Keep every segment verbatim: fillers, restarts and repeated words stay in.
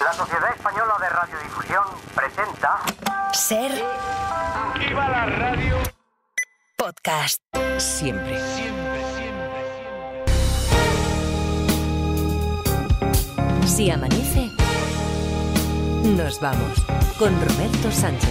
La Sociedad Española de Radiodifusión presenta... Ser... ¡Viva la radio! Podcast. Siempre. Siempre, siempre, Si amanece, nos vamos con Roberto Sánchez.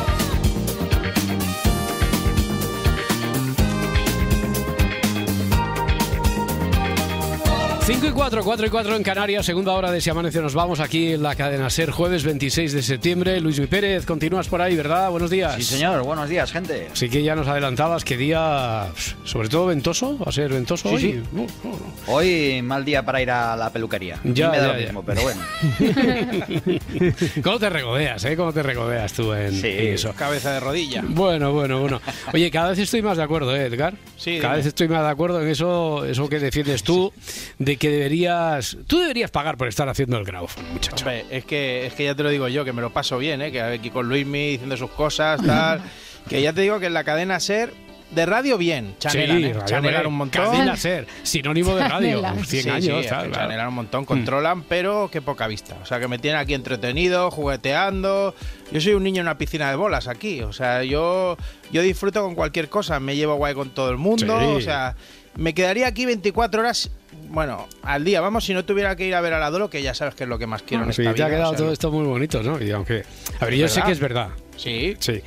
cinco y cuatro, cuatro y cuatro en Canarias, segunda hora de Si Amanece Nos Vamos, aquí en la cadena SER, jueves veintiséis de septiembre. Luismi Pérez, continúas por ahí, ¿verdad? Buenos días. Sí, señor, buenos días, gente. Así que ya nos adelantabas que día, sobre todo ventoso, ¿va a ser ventoso Sí, hoy? sí. No, no, no. Hoy mal día para ir a la peluquería. Ya, me da ya, lo ya. mismo, pero bueno. ¿Cómo te regodeas, eh? ¿Cómo te regodeas tú en, Sí. en eso? Cabeza de rodilla. Bueno, bueno, bueno. Oye, cada vez estoy más de acuerdo, ¿eh, Edgar? Sí, Cada dime. vez estoy más de acuerdo en eso, eso que defiendes tú, de que deberías... Tú deberías pagar por estar haciendo el crowdfunding, muchacho. Hombre, es que, es que ya te lo digo yo, que me lo paso bien, ¿eh? Que aquí con Luismi diciendo sus cosas, tal. Que ya te digo que en la cadena SER, de radio bien, chanelan, Sí, ¿eh? radio, Chanelan hombre, un montón. Cadena SER, sinónimo de radio, Chanelan. cien Sí, años, sí, tal, que claro. chanelan un montón, controlan, pero qué poca vista. O sea, que me tienen aquí entretenido, jugueteando. Yo soy un niño en una piscina de bolas aquí. O sea, yo, yo disfruto con cualquier cosa. Me llevo guay con todo el mundo. Sí. O sea, me quedaría aquí veinticuatro horas, bueno, al día. Vamos, si no tuviera que ir a ver a la Dolo, que ya sabes que es lo que más quiero en Sí, esta te vida. ha quedado o sea, todo no- esto muy bonito, ¿no? Y aunque, a ver, yo sé ¿Verdad? que es verdad, Sí. sí,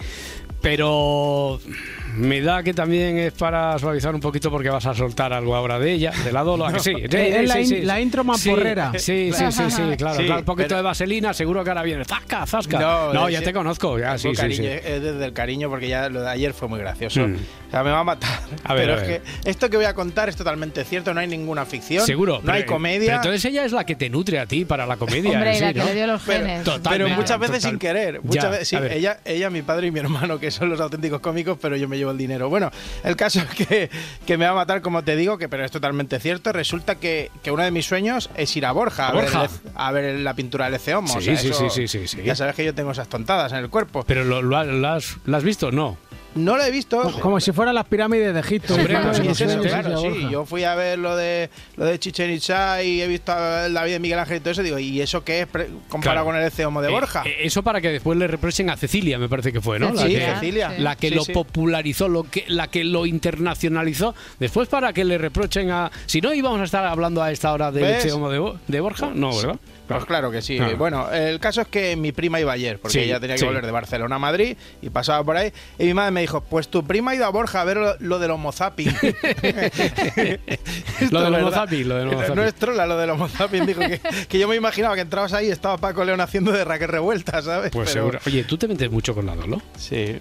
pero me da que también es para suavizar un poquito porque vas a soltar algo ahora de ella, de la Dolo, ¿a que sí? Sí, Es la sí, in- sí. la intro mamporrera. Sí, sí, sí, sí, claro, Sí, claro, un poquito pero- de vaselina, seguro que ahora viene, zasca, zasca. No, No, ya ese- te conozco, ya, sí, Tengo sí, cariño, sí. es desde el cariño porque ya lo de ayer fue muy gracioso. Mm. O sea, me va a matar. A ver, pero a es ver. que esto que voy a contar es totalmente cierto, no hay ninguna ficción. Seguro. No hay pero- comedia. Pero entonces ella es la que te nutre a ti para la comedia. Hombre, en y sí, la que ¿no? le dio los Pero- genes. Total. Pero Totalmente, muchas veces total. sin querer. Muchas Ya, veces, sí, a ver. ella, ella, mi padre y mi hermano, que son los auténticos cómicos, pero yo me llevo el dinero. Bueno, el caso es que, que me va a matar, como te digo, que pero es totalmente cierto. Resulta que, que uno de mis sueños es ir a Borja, a, ¿A ver, Borja? el- a ver la pintura del Ece Homo. Sí, O sea, sí, eso- sí, sí, sí, sí. Ya sabes que yo tengo esas tontadas en el cuerpo. Pero lo, lo, has- lo has, ¿lo has visto? No. No lo he visto. Como si fueran las pirámides de Egipto. Hombre, Claro, pues Sí, no es sé, eso, no sé, claro, sí. Borja. Yo fui a ver lo de lo de Chichén Itzá y he visto la vida de Miguel Ángel y todo eso. Digo, ¿y eso qué es pre- comparado Claro. con el Ece Homo de Eh, Borja? eh, eso para que después le reprochen a Cecilia, me parece que fue, ¿no? La sí, que, Cecilia. la que Sí, lo sí. popularizó, lo que, la que lo internacionalizó. Después para que le reprochen a... Si no íbamos a estar hablando a esta hora del ¿Ves? Ece Homo de, Bo- de Borja, no, ¿verdad? Pues claro que sí. Claro. Bueno, el caso es que mi prima iba ayer, porque Sí, ella tenía que sí. volver de Barcelona a Madrid y pasaba por ahí. Y mi madre me dijo, pues tu prima ha ido a Borja a ver lo, lo del Homo zapping. Lo del Homo ¿verdad? zapping, lo del Homo No zapping. es trola, lo del Homo zapping. Dijo que, que yo me imaginaba que entrabas ahí y estaba Paco León haciendo de Raquel Revuelta, ¿sabes? Pues Pero- seguro. Oye, ¿tú te metes mucho con la Dolo? Sí.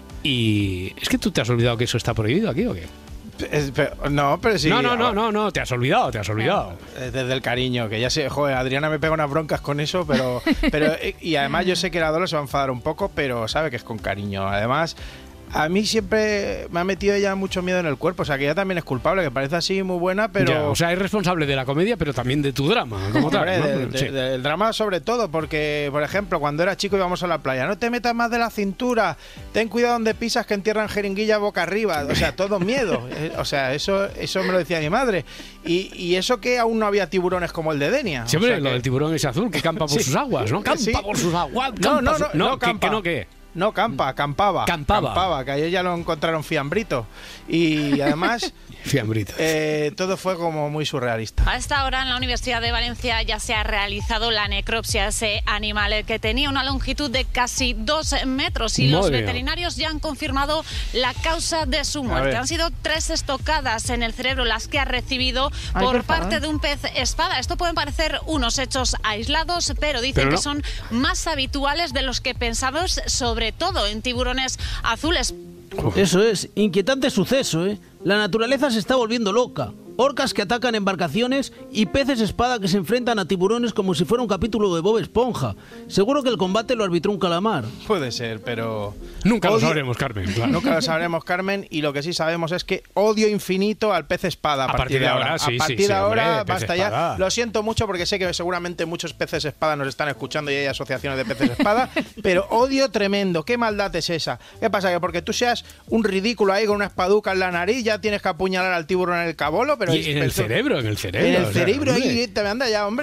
Y... ¿Es que tú te has olvidado que eso está prohibido aquí o qué? Es- pero- no, pero sí. no, no, no, no, no, te has olvidado, te has olvidado. Eh, Desde el cariño, que ya sé, joder, Adriana me pega unas broncas con eso, pero, pero eh, y además yo sé que la Dolo se va a enfadar un poco, pero sabe que es con cariño. Además, a mí siempre me ha metido ella mucho miedo en el cuerpo, o sea que ella también es culpable, que parece así muy buena, pero... Ya, o sea, es responsable de la comedia, pero también de tu drama, como tal. Hombre, ¿no? de- de- Sí. del drama sobre todo, porque, por ejemplo, cuando era chico íbamos a la playa, no te metas más de la cintura, ten cuidado donde pisas que entierran jeringuilla boca arriba, o sea, todo miedo, Eh, o sea, eso eso me lo decía mi madre, y, y eso que aún no había tiburones como el de Denia. Siempre o sea lo que- del tiburón ese azul que campa por Sí. sus aguas, ¿no? Campa Sí. por sus aguas. No, campa no, su- no, no que- campa. que no, ¿qué? No, campa, campaba. Campaba. Campaba, que ayer ya lo encontraron fiambrito. Y además, Fiambrito. eh, todo fue como muy surrealista. A esta hora en la Universidad de Valencia ya se ha realizado la necropsia a ese animal eh, que tenía una longitud de casi dos metros y los Madre mía. veterinarios ya han confirmado la causa de su ver. muerte. Han sido tres estocadas en el cerebro las que ha recibido Ay, por por favor. parte de un pez espada. Esto pueden parecer unos hechos aislados, pero dicen Pero no. que son más habituales de los que pensamos, sobre todo en tiburones azules. Eso es, inquietante suceso, ¿eh? La naturaleza se está volviendo loca. Orcas que atacan embarcaciones y peces espada que se enfrentan a tiburones como si fuera un capítulo de Bob Esponja. Seguro que el combate lo arbitró un calamar. Puede ser, pero... Nunca lo odio- sabremos, Carmen. Claro. Nunca lo sabremos, Carmen, y lo que sí sabemos es que odio infinito al pez espada a, A partir de ahora, sí, A partir sí, sí, de ahora, hombre, pez basta espada. ya. Lo siento mucho porque sé que seguramente muchos peces espada nos están escuchando y hay asociaciones de peces espada, pero odio tremendo. ¿Qué maldad es esa? ¿Qué pasa? Que porque tú seas un ridículo ahí con una espaduca en la nariz ya tienes que apuñalar al tiburón en el cabolo, pero Y es- en el pero- cerebro, en el cerebro. En el o sea, cerebro hombre. ahí, te anda ya, hombre.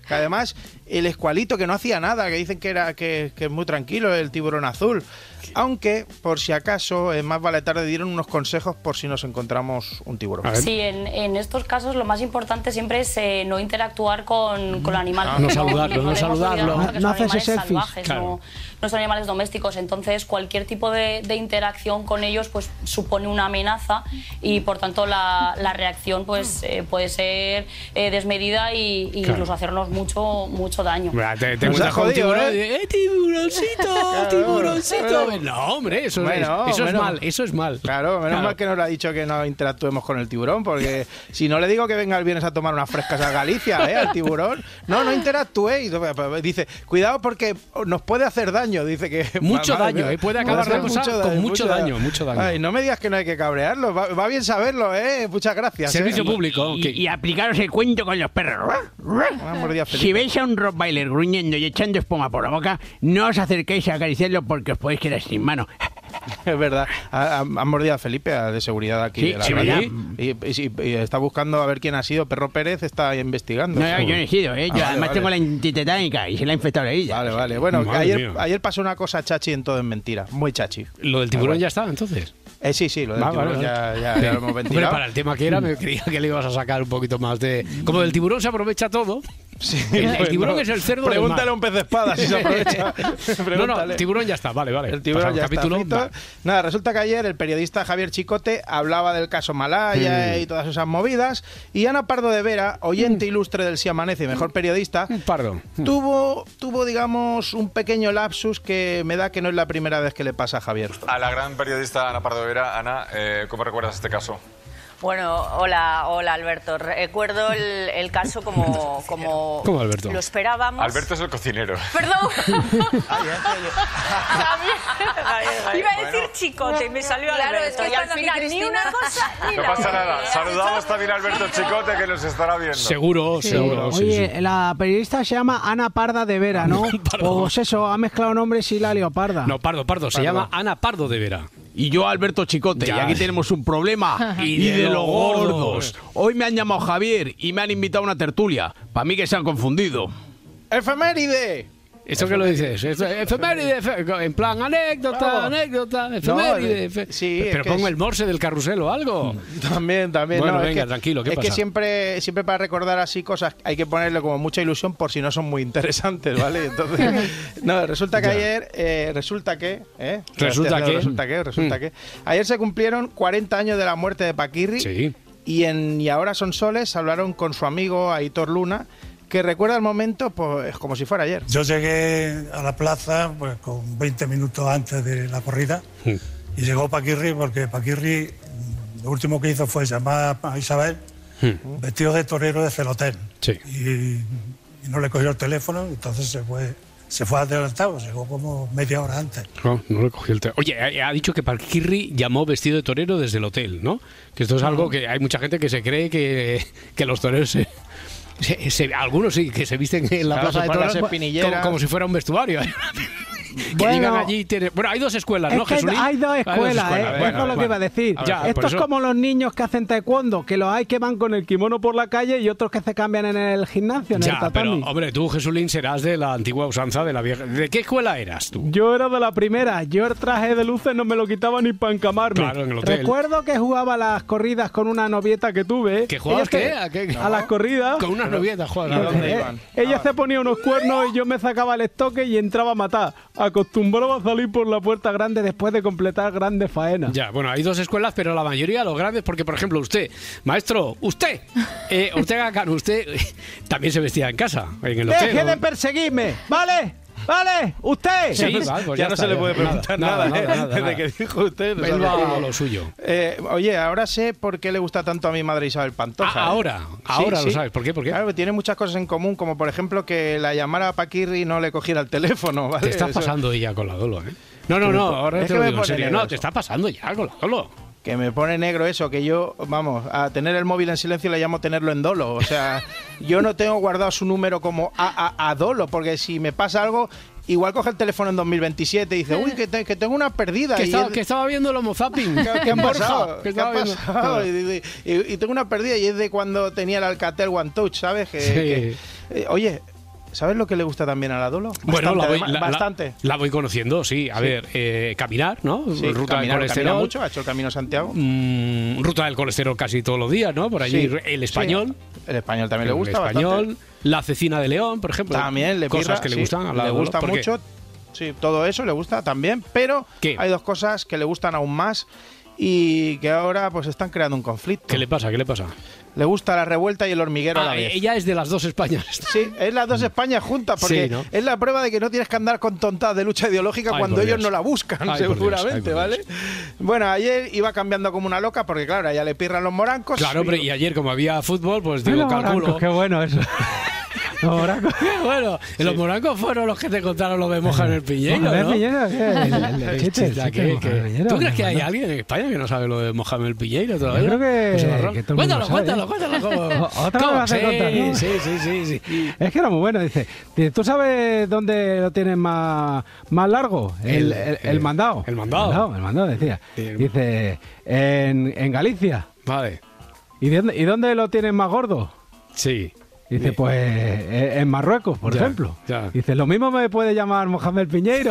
Que además, el escualito que no hacía nada, que dicen que era que, que es muy tranquilo, el tiburón azul. Aunque, por si acaso, en Más vale tarde dieron unos consejos por si nos encontramos un tiburón. Sí, en, en estos casos lo más importante siempre es eh, no interactuar con, con el animal. Ah, no saludarlo, no saludarlo. No, no haces selfies. Salvajes, claro. no, no son animales domésticos, entonces cualquier tipo de, de interacción con ellos pues supone una amenaza y por tanto la, la reacción pues eh, puede ser eh, desmedida y, y claro. incluso hacernos mucho mucho daño. Te, te Nos encuentras ha con un jodido, tiburón ¿eh? y, ¡eh, tiburoncito, Claro, tiburoncito! bueno. No, hombre, eso, Bueno, es, eso bueno. es mal, eso es mal. Claro, menos Claro. mal que nos ha dicho que no interactuemos con el tiburón, porque si no le digo que venga el viernes a tomar unas frescas a Galicia, ¿eh? Al tiburón. No, no interactuéis. Dice, cuidado porque nos puede hacer daño. Dice que Mucho madre daño, mía, ¿eh? Puede acabar hacer la cosa con mucho daño, mucho daño. Ay, no me digas que no hay que cabrearlo. Va, va bien saberlo, ¿eh? Muchas gracias. Servicio ¿eh? público. Y, ok. y aplicaros el cuento con los perros. Una mordida feliz. Si veis a un Rottweiler gruñendo y echando espuma por la boca, no os acerquéis a acariciarlo porque os podéis quedar sin mano. Es verdad. Ha- ha- Han mordido a Felipe, a de seguridad aquí Sí, de la sí, radio. ¿verdad? Y, y- y está buscando a ver quién ha sido. Perro Pérez está investigando. No, no, yo no he sido, ¿eh? Yo Ah, vale, además vale. tengo la antitetánica y se la ha infectado la ella. Vale, vale. Bueno, Madre ayer, mía. ayer pasó una cosa chachi en Todo es Mentira. Muy chachi. Lo del tiburón ya está, entonces. Eh, sí, sí, lo del Va, tiburón vale, ya, vale. ya, ya lo hemos Hombre, ventilado. para el tema que era, me creía que le ibas a sacar un poquito más de... Como del tiburón se aprovecha todo. Sí, El, el pues tiburón no. es el cerdo del Pregúntale mar. a un pez de espada si se aprovecha. No, no, Pregúntale. el tiburón ya está, vale, vale. El tiburón Pasado ya capítulo, está frito. va. Nada, resulta que ayer el periodista Javier Chicote hablaba del caso Malaya Mm. y todas esas movidas, y Ana Pardo de Vera, oyente ilustre del Si Amanece y mejor periodista, Perdón. tuvo, tuvo, digamos, un pequeño lapsus que me da que no es la primera vez que le pasa a Javier. A la gran periodista Ana Pardo de Vera. Ana, eh, ¿cómo recuerdas este caso? Bueno, hola, hola Alberto. Recuerdo el, el caso como, como ¿Cómo, Alberto? lo esperábamos. Alberto es el cocinero. Perdón. Iba a decir chicote, me salió claro, Alberto. es que y al cuando final Cristina- ni una cosa ni No la pasa otra. nada. Saludamos también a Alberto Chicote, que nos estará viendo. Seguro, seguro. sí, Oye, sí. la periodista se llama Ana Parda de Vera, ¿no? Pardo. Pues eso, ha mezclado nombres y la leoparda. No, Pardo, Pardo. Se llama Ana Pardo de Vera. Y yo, Alberto Chicote, Ya. y aquí tenemos un problema. Y de los gordos. Hoy me han llamado Javier y me han invitado a una tertulia. Para mí que se han confundido. ¡Efeméride! ¿Esto qué lo dices? Esto- Efeméride, efe- en plan anécdota, Claro. anécdota, efeméride. No, efe- sí, es Pero que pongo es- el morse del carrusel o algo. También, también. Bueno, no, es venga, que- tranquilo, ¿qué Es pasa? que siempre, siempre para recordar así cosas hay que ponerle como mucha ilusión por si no son muy interesantes, ¿vale? Entonces, no, resulta que Ya. ayer, eh, resulta que, ¿eh? Resulta que. Resulta que, resulta Mm. que. Ayer se cumplieron cuarenta años de la muerte de Paquirri. Sí. Y en Y ahora son soles hablaron con su amigo Aitor Luna, que recuerda el momento pues como si fuera ayer. Yo llegué a la plaza pues, con veinte minutos antes de la corrida y llegó Paquirri porque Paquirri lo último que hizo fue llamar a Isabel vestido de torero de Celotel. Sí. Y, y no le cogió el teléfono, entonces se fue, se fue adelantado, llegó como media hora antes. No, no le cogí el teléfono. Oye, ha ha dicho que Paquirri llamó vestido de torero desde el hotel, ¿no? Que esto es algo que hay mucha gente que se cree que, que los toreros se, se- se- algunos sí, que se visten en la Claro, plaza se de ponen toros las espinilleras. como, como si fuera un vestuario. Que Bueno, digan allí... tiene- Bueno, hay dos escuelas, Es ¿no, que hay, Jesulín? hay dos escuelas, ¿eh? Bueno, Eso es lo bueno. que iba a decir. Ya, por Esto es eso- como los niños que hacen taekwondo, que los hay que van con el kimono por la calle y otros que se cambian en el gimnasio, en el Ya, pero, tatami. hombre, tú, Jesulín, serás de la antigua usanza de la vieja... ¿De qué escuela eras tú? Yo era de la primera. Yo el traje de luces no me lo quitaba ni para encamarme. Claro, en el hotel. Recuerdo que jugaba las corridas con una novieta que tuve. ¿Que jugabas Ella qué? se- ¿A qué? A las corridas. Con unas novietas, joder. ¿Y dónde Eh, iban? Ella Ah, se ponía unos cuernos y yo me sacaba el estoque y entraba a matar. Acostumbraba a salir por la puerta grande después de completar grandes faenas. Ya, bueno, hay dos escuelas, pero la mayoría, los grandes, porque, por ejemplo, usted, maestro, usted, eh, Ortega Cano, usted eh, también se vestía en casa, en el hotel. ¡Deje ¿no? de perseguirme! ¿Vale? ¿Vale? ¿Usted? Sí, vale, pues ya, ya no está, se le ya. puede preguntar Nada, nada, nada, ¿eh? nada, Desde nada. que dijo usted. no Él sabe va todo. a lo suyo. Eh, oye, ahora sé por qué le gusta tanto a mi madre Isabel Pantoja. Ah, ¿eh? ahora, Sí, ahora lo sí. sabes. ¿Por qué? ¿Por qué? Claro, tiene muchas cosas en común, como por ejemplo que la llamara a Paquirri y no le cogiera el teléfono, ¿vale? Te está Eso- pasando ya con la Dolo, ¿eh? No, no, Que me no, po- ahora es te que lo me digo en pone serio. negro No, eso. te está pasando ya con la Dolo. Que me pone negro eso, que yo, vamos, a tener el móvil en silencio le llamo tenerlo en dolo. O sea, yo no tengo guardado su número como a, a, a dolo, porque si me pasa algo, igual coge el teléfono en dos mil veintisiete y dice, uy, que, te- que tengo una perdida. Que y estaba, es- que estaba viendo el Homo Zapping. ¿Qué, qué ha en Borja, pasado? que ¿Qué estaba ha viendo- pasado? Y, y- y- y tengo una perdida y es de cuando tenía el Alcatel One Touch, ¿sabes? Que, Sí. que- eh, oye, ¿Sabes lo que le gusta también a la Dolo? Bueno, Bastante, la voy, además, la, bastante. La, la voy conociendo, sí. A Sí. ver, eh, caminar, ¿no? Sí, ruta caminar, del camina colesterol. mucho, ha hecho el Camino Santiago. Mm, ruta del colesterol casi todos los días, ¿no? Por allí Sí, el español. sí. El español también le El gusta español, bastante. la cecina de León, por ejemplo. También le Cosas pirra, que le sí, gustan a la le Dolo. gusta ¿Por qué? mucho. Sí, todo eso le gusta también, pero ¿Qué? hay dos cosas que le gustan aún más y que ahora pues están creando un conflicto. ¿Qué le pasa? ¿Qué le pasa? Le gusta la revuelta y el hormiguero a la Ah, vez. ella es de las dos Españas. Sí, es las dos Españas juntas, porque Sí, ¿no? es la prueba de que no tienes que andar con tontadas de lucha ideológica Ay, cuando por ellos Dios. no la buscan, Ay, por Dios, seguramente, ay, por ¿vale? Bueno, ayer iba cambiando como una loca, porque claro, a ella le pirran los morancos. Claro, hombre, y ayer como había fútbol, pues digo, Los calculo. morancos, qué bueno eso. Los morancos. Bueno, los morancos fueron los que te contaron lo de Moja en el Piñeiro, Moja en el ¿no? Piñeiro, ¿qué? El- el- el chiste, el Chista, chiste ¿qué- de Moja en el qué? Piñeiro, ¿Tú crees que no, hay no. alguien en España que no sabe lo de Moja en el Piñeiro todavía? Yo creo que- José Barrón. que todo el Cuéntalo, mundo sabe, cuéntalo, ¿eh? cuéntalo, ¿cómo? Otra ¿Cómo? me vas a Sí, contar, ¿no? sí, sí, sí, sí. Es que era muy bueno, dice. dice, ¿tú sabes dónde lo tienen más, más largo? El, El- el, el mandado. el mandado. El mandado, el mandado, decía. El- Dice, en, en Galicia. Vale. ¿Y, de dónde, ¿Y dónde lo tienen más gordo? Sí. Dice, pues eh, en Marruecos, por Ya, ejemplo. ya. Dice, lo mismo me puede llamar Mohamed Piñeiro.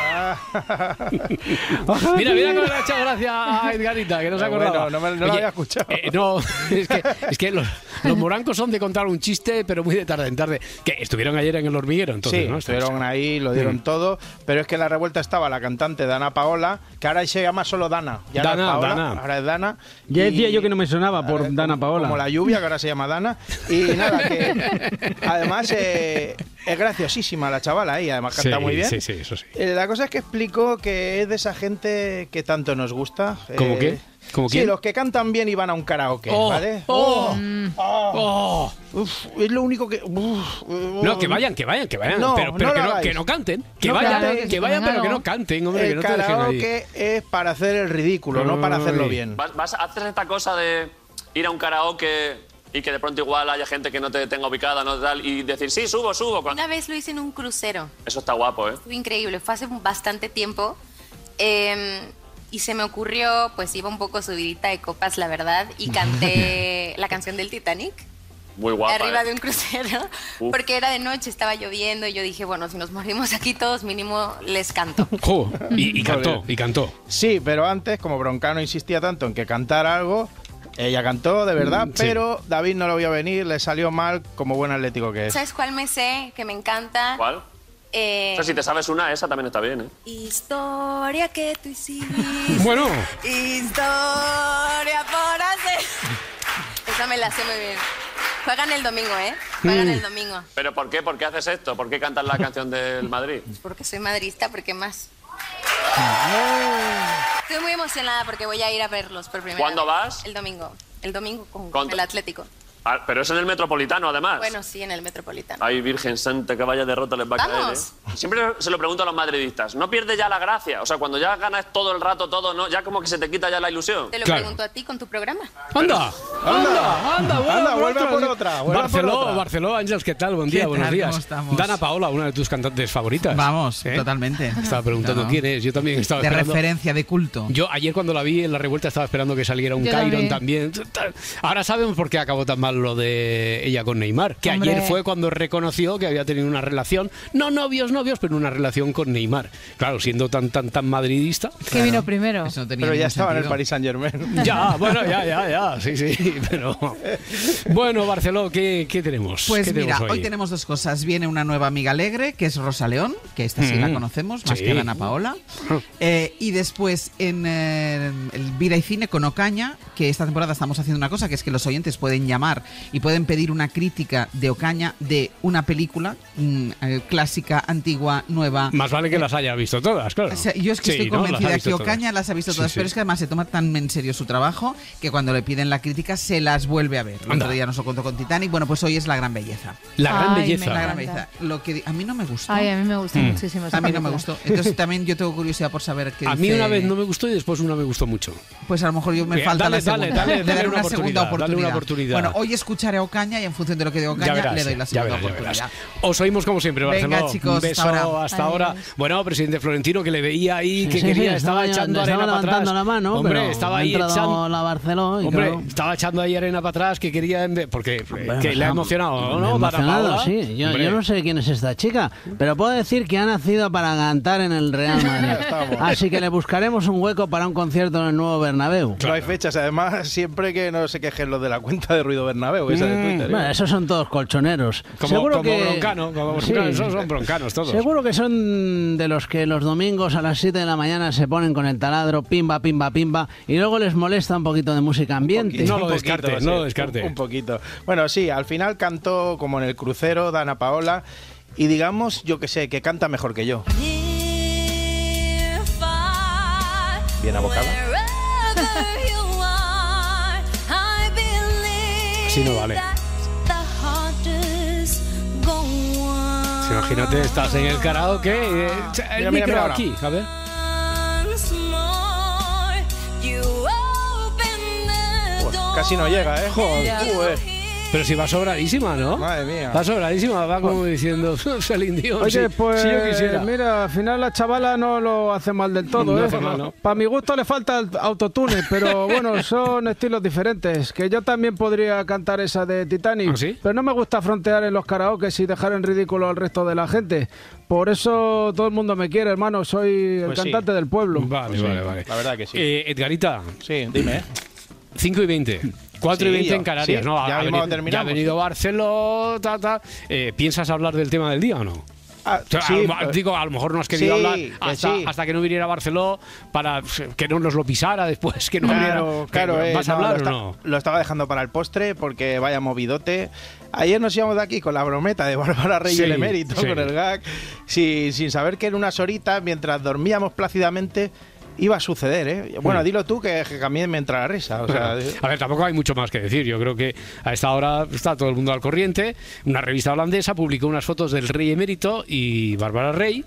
Mohamed Mira, mira Piñeiro. cómo le ha hecho gracia a Edgarita, que no se Ah, bueno, acordaba. no me- no lo había escuchado. eh, no, es que, es que los, los morancos son de contar un chiste, pero muy de tarde en tarde. Que estuvieron ayer en el hormiguero, entonces, Sí, ¿no? estuvieron ahí, lo dieron Mm. todo, pero es que en la revuelta estaba la cantante Dana Paola, que ahora se llama solo Dana. Ya no es Dana, Paola, Dana. ahora es Dana. Ya Y- decía yo que no me sonaba por ahora es Dana como- Paola. Como la lluvia, que ahora se llama Dana. Y nada, que además eh, es graciosísima la chavala y además canta Sí, muy bien. sí, sí, eso sí. Eh, La cosa es que explicó que es de esa gente que tanto nos gusta. ¿Cómo eh, qué? ¿Cómo sí, quién? los que cantan bien y van a un karaoke, Oh, ¿vale? oh, oh, uf, es lo único que... uf, No, que vayan, que vayan, que vayan. No, pero pero no que, lo no, hagáis. que no canten. Que No vayan, canten, que vayan, pero que no canten, hombre, que el no te dejen ahí. karaoke es para hacer el ridículo, no para hacerlo Ay. bien. ¿Vas, vas a hacer esta cosa de ir a un karaoke y que de pronto igual haya gente que no te tenga ubicada, no tal, y decir, sí, subo, subo? Cuando- Una vez lo hice en un crucero. Eso está guapo, ¿eh? Fue increíble. Fue hace bastante tiempo. eh, y se me ocurrió, pues iba un poco subidita de copas, la verdad, y canté la canción del Titanic. Muy guapa, arriba ¿eh? de un crucero, Uf. porque era de noche, estaba lloviendo, y yo dije, bueno, si nos morimos aquí todos, mínimo les canto. Jo, y, y cantó, y cantó. Sí, pero antes, como Broncano insistía tanto en que cantara algo, ella cantó de verdad, Mm, sí. pero David no lo vio venir, le salió mal como buen atlético que es. ¿Sabes cuál me sé? Que me encanta. ¿Cuál? Eh, O sea, si te sabes una, esa también está bien, ¿eh? Historia que tú hiciste. Bueno. Historia por hacer. Esa me la sé muy bien. Juegan el domingo, ¿eh? Juegan Mm. el domingo. ¿Pero por qué? ¿Por qué haces esto? ¿Por qué cantas la canción del Madrid? Porque soy madrista, porque más. Estoy muy emocionada porque voy a ir a verlos por primera ¿Cuándo vez. vas? El domingo. El domingo con Con- el Atlético. Ah, pero es en el Metropolitano, además. Bueno, sí, en el Metropolitano. Ay, Virgen Santa, que vaya derrota les va a caer, Vamos. ¿eh? Siempre se lo pregunto a los madridistas. ¿No pierde ya la gracia? O sea, cuando ya ganas todo el rato todo, ¿no? Ya como que se te quita ya la ilusión. Te lo pregunto a ti con tu programa. ¡Anda! ¡Anda! ¡Anda! vuelve Anda, por vuelve otra. por otra, vuelve Barceló, por otra. Barceló, Ángels, ¿qué tal? Buen ¿Qué día, buenos tal? días. ¿Cómo estamos? Dana Paola, una de tus cantantes favoritas. Vamos, ¿Eh? totalmente. Estaba preguntando Claro. quién es. Yo también estaba De esperando. referencia, de culto. Yo ayer cuando la vi en la revuelta estaba esperando que saliera un Yo Cairon también. también. Ahora sabemos por qué acabó tan mal lo de ella con Neymar. Que Hombre. ayer fue cuando reconoció que había tenido una relación, no novios, novios, pero una relación con Neymar. Claro, siendo tan tan tan madridista. ¿Qué vino primero? Eso no tenía Pero ya ningún estaba en el sentido. Paris Saint Germain. Ya, bueno, ya, ya, ya, sí, sí, pero... Bueno, Barceló, ¿qué, qué tenemos? Pues ¿Qué mira, tenemos hoy? tenemos dos cosas. Viene una nueva amiga alegre, que es Rosa León, que esta sí la Mm. conocemos, más Sí. que a Ana Paola. Eh, y después en eh, el Vida y Cine con Ocaña, que esta temporada estamos haciendo una cosa, que es que los oyentes pueden llamar y pueden pedir una crítica de Ocaña de una película mm, eh, clásica, antigua, nueva. Más vale que las haya visto todas, claro. O sea, yo es que Sí, estoy ¿no? Las ha convencida visto que todas. Ocaña las ha visto Sí, todas, sí. pero es que además se toma tan en serio su trabajo que cuando le piden la crítica se las vuelve a ver. El Anda. otro día nos lo contó con Titanic. Bueno, pues hoy es La Gran Belleza. La Gran Ay, Belleza. me La Gran encanta. Belleza. Lo que di- a mí no me gustó. Ay, a mí me gusta Mm. muchísimo esa A mí no me película. gustó. Entonces también yo tengo curiosidad por saber qué A mí dice- una vez no me gustó y después una me gustó mucho. Pues a lo mejor yo me Bien, falta dale, la segunda. dale, dale, Le dale daré una una segunda oportunidad, dale una oportunidad. oportunidad. Bueno, hoy escucharé a Ocaña y en función de lo que diga Ocaña Ya verás, le doy la ya segunda verás, ya oportunidad. verás. Os oímos como siempre, Venga, Barceló. chicos, Un beso. hasta ahora. hasta ahora. Bueno, presidente Florentino, que le veía ahí, que Sí, quería, sí, estaba, estaba, echando le arena estaba para levantando atrás. la mano, Hombre, pero estaba ha ahí entrado echando... la Barceló y Hombre, claro. estaba echando ahí arena para atrás, que quería... Porque Bueno, que le ha ha- emocionado, me ¿no? ha Dana emocionado, Paola. sí. Yo, Hombre. yo no sé quién es esta chica, pero puedo decir que ha nacido para cantar en el Real Madrid. Estamos. Así que le buscaremos un hueco para un concierto en el nuevo Bernabéu. No hay fechas, además, siempre que no se quejen los de la cuenta de Ruido Bernabéu, esa de Twitter. ¿eh? Bueno, esos son todos colchoneros. Como, Seguro como que... broncano, como Sí. broncano, esos son broncanos todos. Seguro que son de los que los domingos a las siete de la mañana se ponen con el taladro, pimba, pimba, pimba, y luego les molesta un poquito de música ambiente. No lo Un poquito, descarte, sí, no lo descarte. Un, un poquito. Bueno, sí, al final cantó como en el crucero Dana Paola y digamos, yo que sé, que canta mejor que yo. Bien abocada. Así no vale. Si imagínate, estás en el karaoke, eh, el Mira, mira, micro mira ahora. aquí, a ver. Pues casi no llega, ¿eh? Joder. Joder. Pero si va sobradísima, ¿no? Madre mía. Va sobradísima, va como diciendo, Celine Dion, Oye, si, pues si yo quisiera. mira, al final la chavala no lo hace mal del todo, No ¿eh? hace mal, ¿no? Para mi gusto le falta el autotune, pero bueno, son estilos diferentes. Que yo también podría cantar esa de Titanic, ¿Ah, sí? pero no me gusta frontear en los karaoke y dejar en ridículo al resto de la gente. Por eso todo el mundo me quiere, hermano. Soy el Pues sí. cantante del pueblo. Vale, vale, vale. La verdad que sí. Eh, Edgarita, Sí, dime, ¿eh? cinco y veinte. cuatro y Sí, veinte yo- en Canarias, sí, ¿no? ya ha, mismo venido, terminamos, ya ha venido sí. Barcelona, ta, ta. Eh, ¿Piensas hablar del tema del día o no? Ah, O sea, sí, a lo- eh, digo, a lo mejor no has querido sí, hablar que hasta, sí. hasta que no viniera a Barcelona para que no nos lo pisara después, que no Claro, viniera. claro, que- eh, ¿Vas a no, hablar lo, o esta- no? lo estaba dejando para el postre porque vaya movidote. Ayer nos íbamos de aquí con la brometa de Bárbara Rey Sí, el emérito, sí. con el gag, sin, sin saber que en unas horitas, mientras dormíamos plácidamente, iba a suceder, ¿eh? Bueno, Mm. dilo tú que, que también me entra la risa. O sea, A ver, tampoco hay mucho más que decir. Yo creo que a esta hora está todo el mundo al corriente. Una revista holandesa publicó unas fotos del rey emérito y Bárbara Rey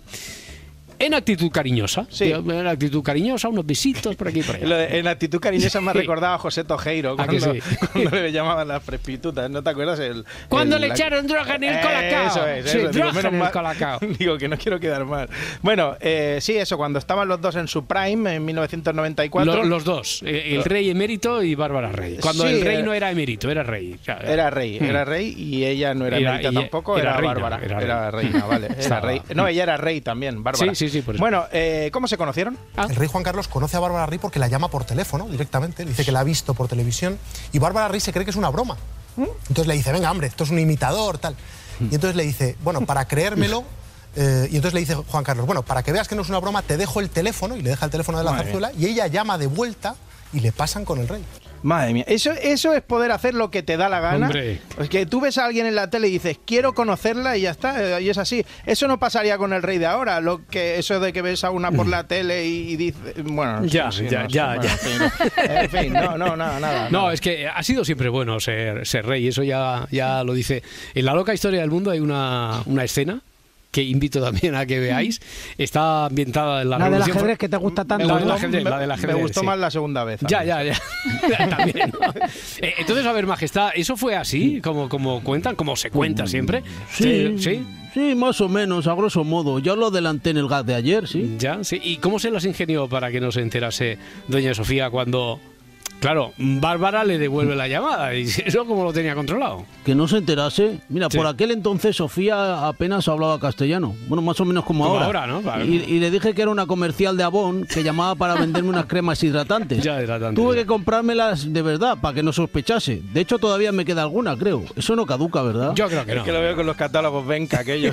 en actitud cariñosa. Sí. En actitud cariñosa, unos besitos por aquí y por allá. Lo de- en actitud cariñosa me ha Sí. recordado a José Tojeiro ¿A que cuando, sí? cuando le llamaban las prostitutas, ¿no te acuerdas? El, Cuando el- le la- echaron droga en el Eh, colacao. Eso es, Sí, eso. Digo, droga menos en el mal- colacao. Digo que no quiero quedar mal. Bueno, eh, sí, eso, cuando estaban los dos en su prime en mil novecientos noventa y cuatro. Lo- los dos, eh, el rey emérito y Bárbara Rey. Cuando Sí, el rey eh, no era emérito, era rey. O sea, Era rey, mm. era rey y ella no era, Era- emérita y- tampoco, era era, reina, Bárbara. era Era, reina. reina, vale. Era Estaba- rey. No, ella era rey también, Bárbara. Sí, sí, sí, por eso. Bueno, eh, ¿cómo se conocieron? El rey Juan Carlos conoce a Bárbara Rey porque la llama por teléfono directamente, dice que la ha visto por televisión y Bárbara Rey se cree que es una broma. Entonces le dice, venga, hombre, esto es un imitador, tal. Y entonces le dice, bueno, para creérmelo, eh, y entonces le dice Juan Carlos, bueno, para que veas que no es una broma, te dejo el teléfono, y le deja el teléfono de la Madre zarzuela, y ella llama de vuelta y le pasan con el rey. Madre mía, eso, eso es poder hacer lo que te da la gana. Hombre. Es que tú ves a alguien en la tele y dices, quiero conocerla y ya está, eh, y es así. Eso no pasaría con el rey de ahora, lo que eso de que ves a una por la tele y, y dices, bueno, Ya, sí, ya, no, ya, bueno, ya. En fin, en fin, no, no, nada, nada. No, nada. es que ha sido siempre bueno ser, ser rey, eso ya, ya lo dice. En La loca historia del mundo hay una, una escena que invito también a que veáis. Está ambientada en la, La del Revolución ajedrez Fran- que te gusta Me tanto. La del gustó- ajedrez, la del me- ajedrez, me gustó sí. más la segunda vez. a Ya, mí. ya, ya. También, ¿no? Eh, Entonces, a ver, Majestad, ¿eso fue así? Como, como cuentan, como se cuenta siempre. Sí, ¿Sí? sí, más o menos, a grosso modo. Yo lo adelanté en el gag de ayer, sí. Ya, sí. ¿Y cómo se las ingenió para que no se enterase doña Sofía cuando, claro, Bárbara le devuelve la llamada? ¿Y eso cómo lo tenía controlado? Que no se enterase. Mira, Sí. por aquel entonces Sofía apenas hablaba castellano. Bueno, más o menos como, Como ahora. ahora, ¿no? Vale. Y, y le dije que era una comercial de Avon que llamaba para venderme unas cremas hidratantes. Ya, hidratantes, Tuve ya. que comprármelas de verdad para que no sospechase. De hecho, todavía me queda alguna, creo. Eso no caduca, ¿verdad? Yo creo que Es no. que lo veo con los catálogos Benca, aquello,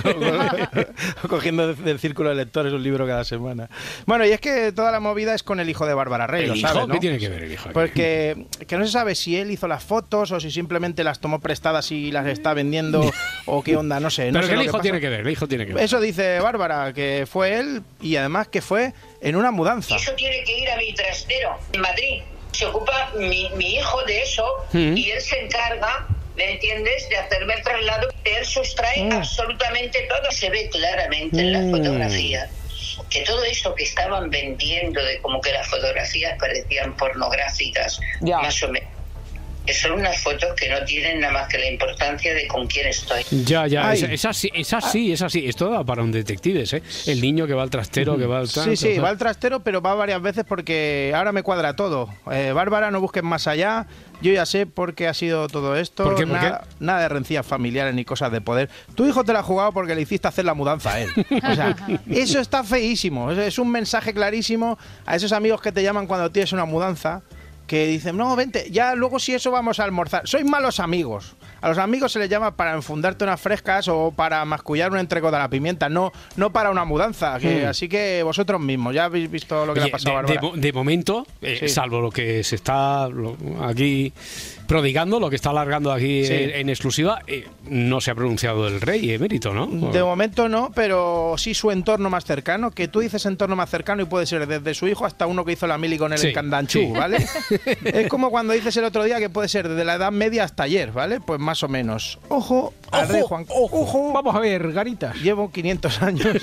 cogiendo de- del círculo de lectores un libro cada semana. Bueno, y es que toda la movida es con el hijo de Bárbara Rey, ¿El lo hijo? sabes, ¿no? ¿Qué tiene que ver el hijo aquí? Porque que no se sabe si él hizo las fotos o si simplemente las tomó prestadas y las está vendiendo o qué onda, no sé. No Pero sé que lo el hijo pasa. tiene que ver, el hijo tiene que ver. Eso dice Bárbara, que fue él y además que fue en una mudanza. Eso tiene que ir a mi trastero en Madrid. Se ocupa mi, mi hijo de eso Mm. y él se encarga, ¿me entiendes?, de hacerme el traslado. Él sustrae Mm. absolutamente todo. Se ve claramente en la Mm. fotografía que todo eso que estaban vendiendo de como que las fotografías parecían pornográficas, Ya. más o menos. son unas fotos que no tienen nada más que la importancia de con quién estoy. Ya, ya, Ay. es, es así, es así, es así. Esto da para un detectives, ¿eh? El niño que va al trastero, que va al tanto, Sí, sí, o sea. va al trastero, pero va varias veces porque ahora me cuadra todo. Eh, Bárbara, no busques más allá. Yo ya sé por qué ha sido todo esto. ¿Por qué, por nada, nada de rencillas familiares ni cosas de poder. Tu hijo te la ha jugado porque le hiciste hacer la mudanza a él. O sea, eso está feísimo. Es- Es un mensaje clarísimo a esos amigos que te llaman cuando tienes una mudanza, que dicen, no, vente, ya luego si eso vamos a almorzar. Sois malos amigos. A los amigos se les llama para enfundarte unas frescas o para mascullar un entrecote a la pimienta, no, no para una mudanza. Que, Mm. Así que vosotros mismos, ya habéis visto lo que Oye, le ha pasado a de, de Bárbara. mo- de momento, eh, Sí. salvo lo que se está lo- aquí prodigando, lo que está alargando aquí Sí. en, en exclusiva, eh, no se ha pronunciado el rey emérito, ¿no? De momento no, pero sí su entorno más cercano, que tú dices entorno más cercano y puede ser desde su hijo hasta uno que hizo la mili con él Sí, en Candanchú, sí. ¿vale? Es como cuando dices el otro día que puede ser desde la edad media hasta ayer, ¿vale? Pues más o menos. Ojo, al rey Juan. Ojo, Vamos a ver, Garitas. Llevo quinientos años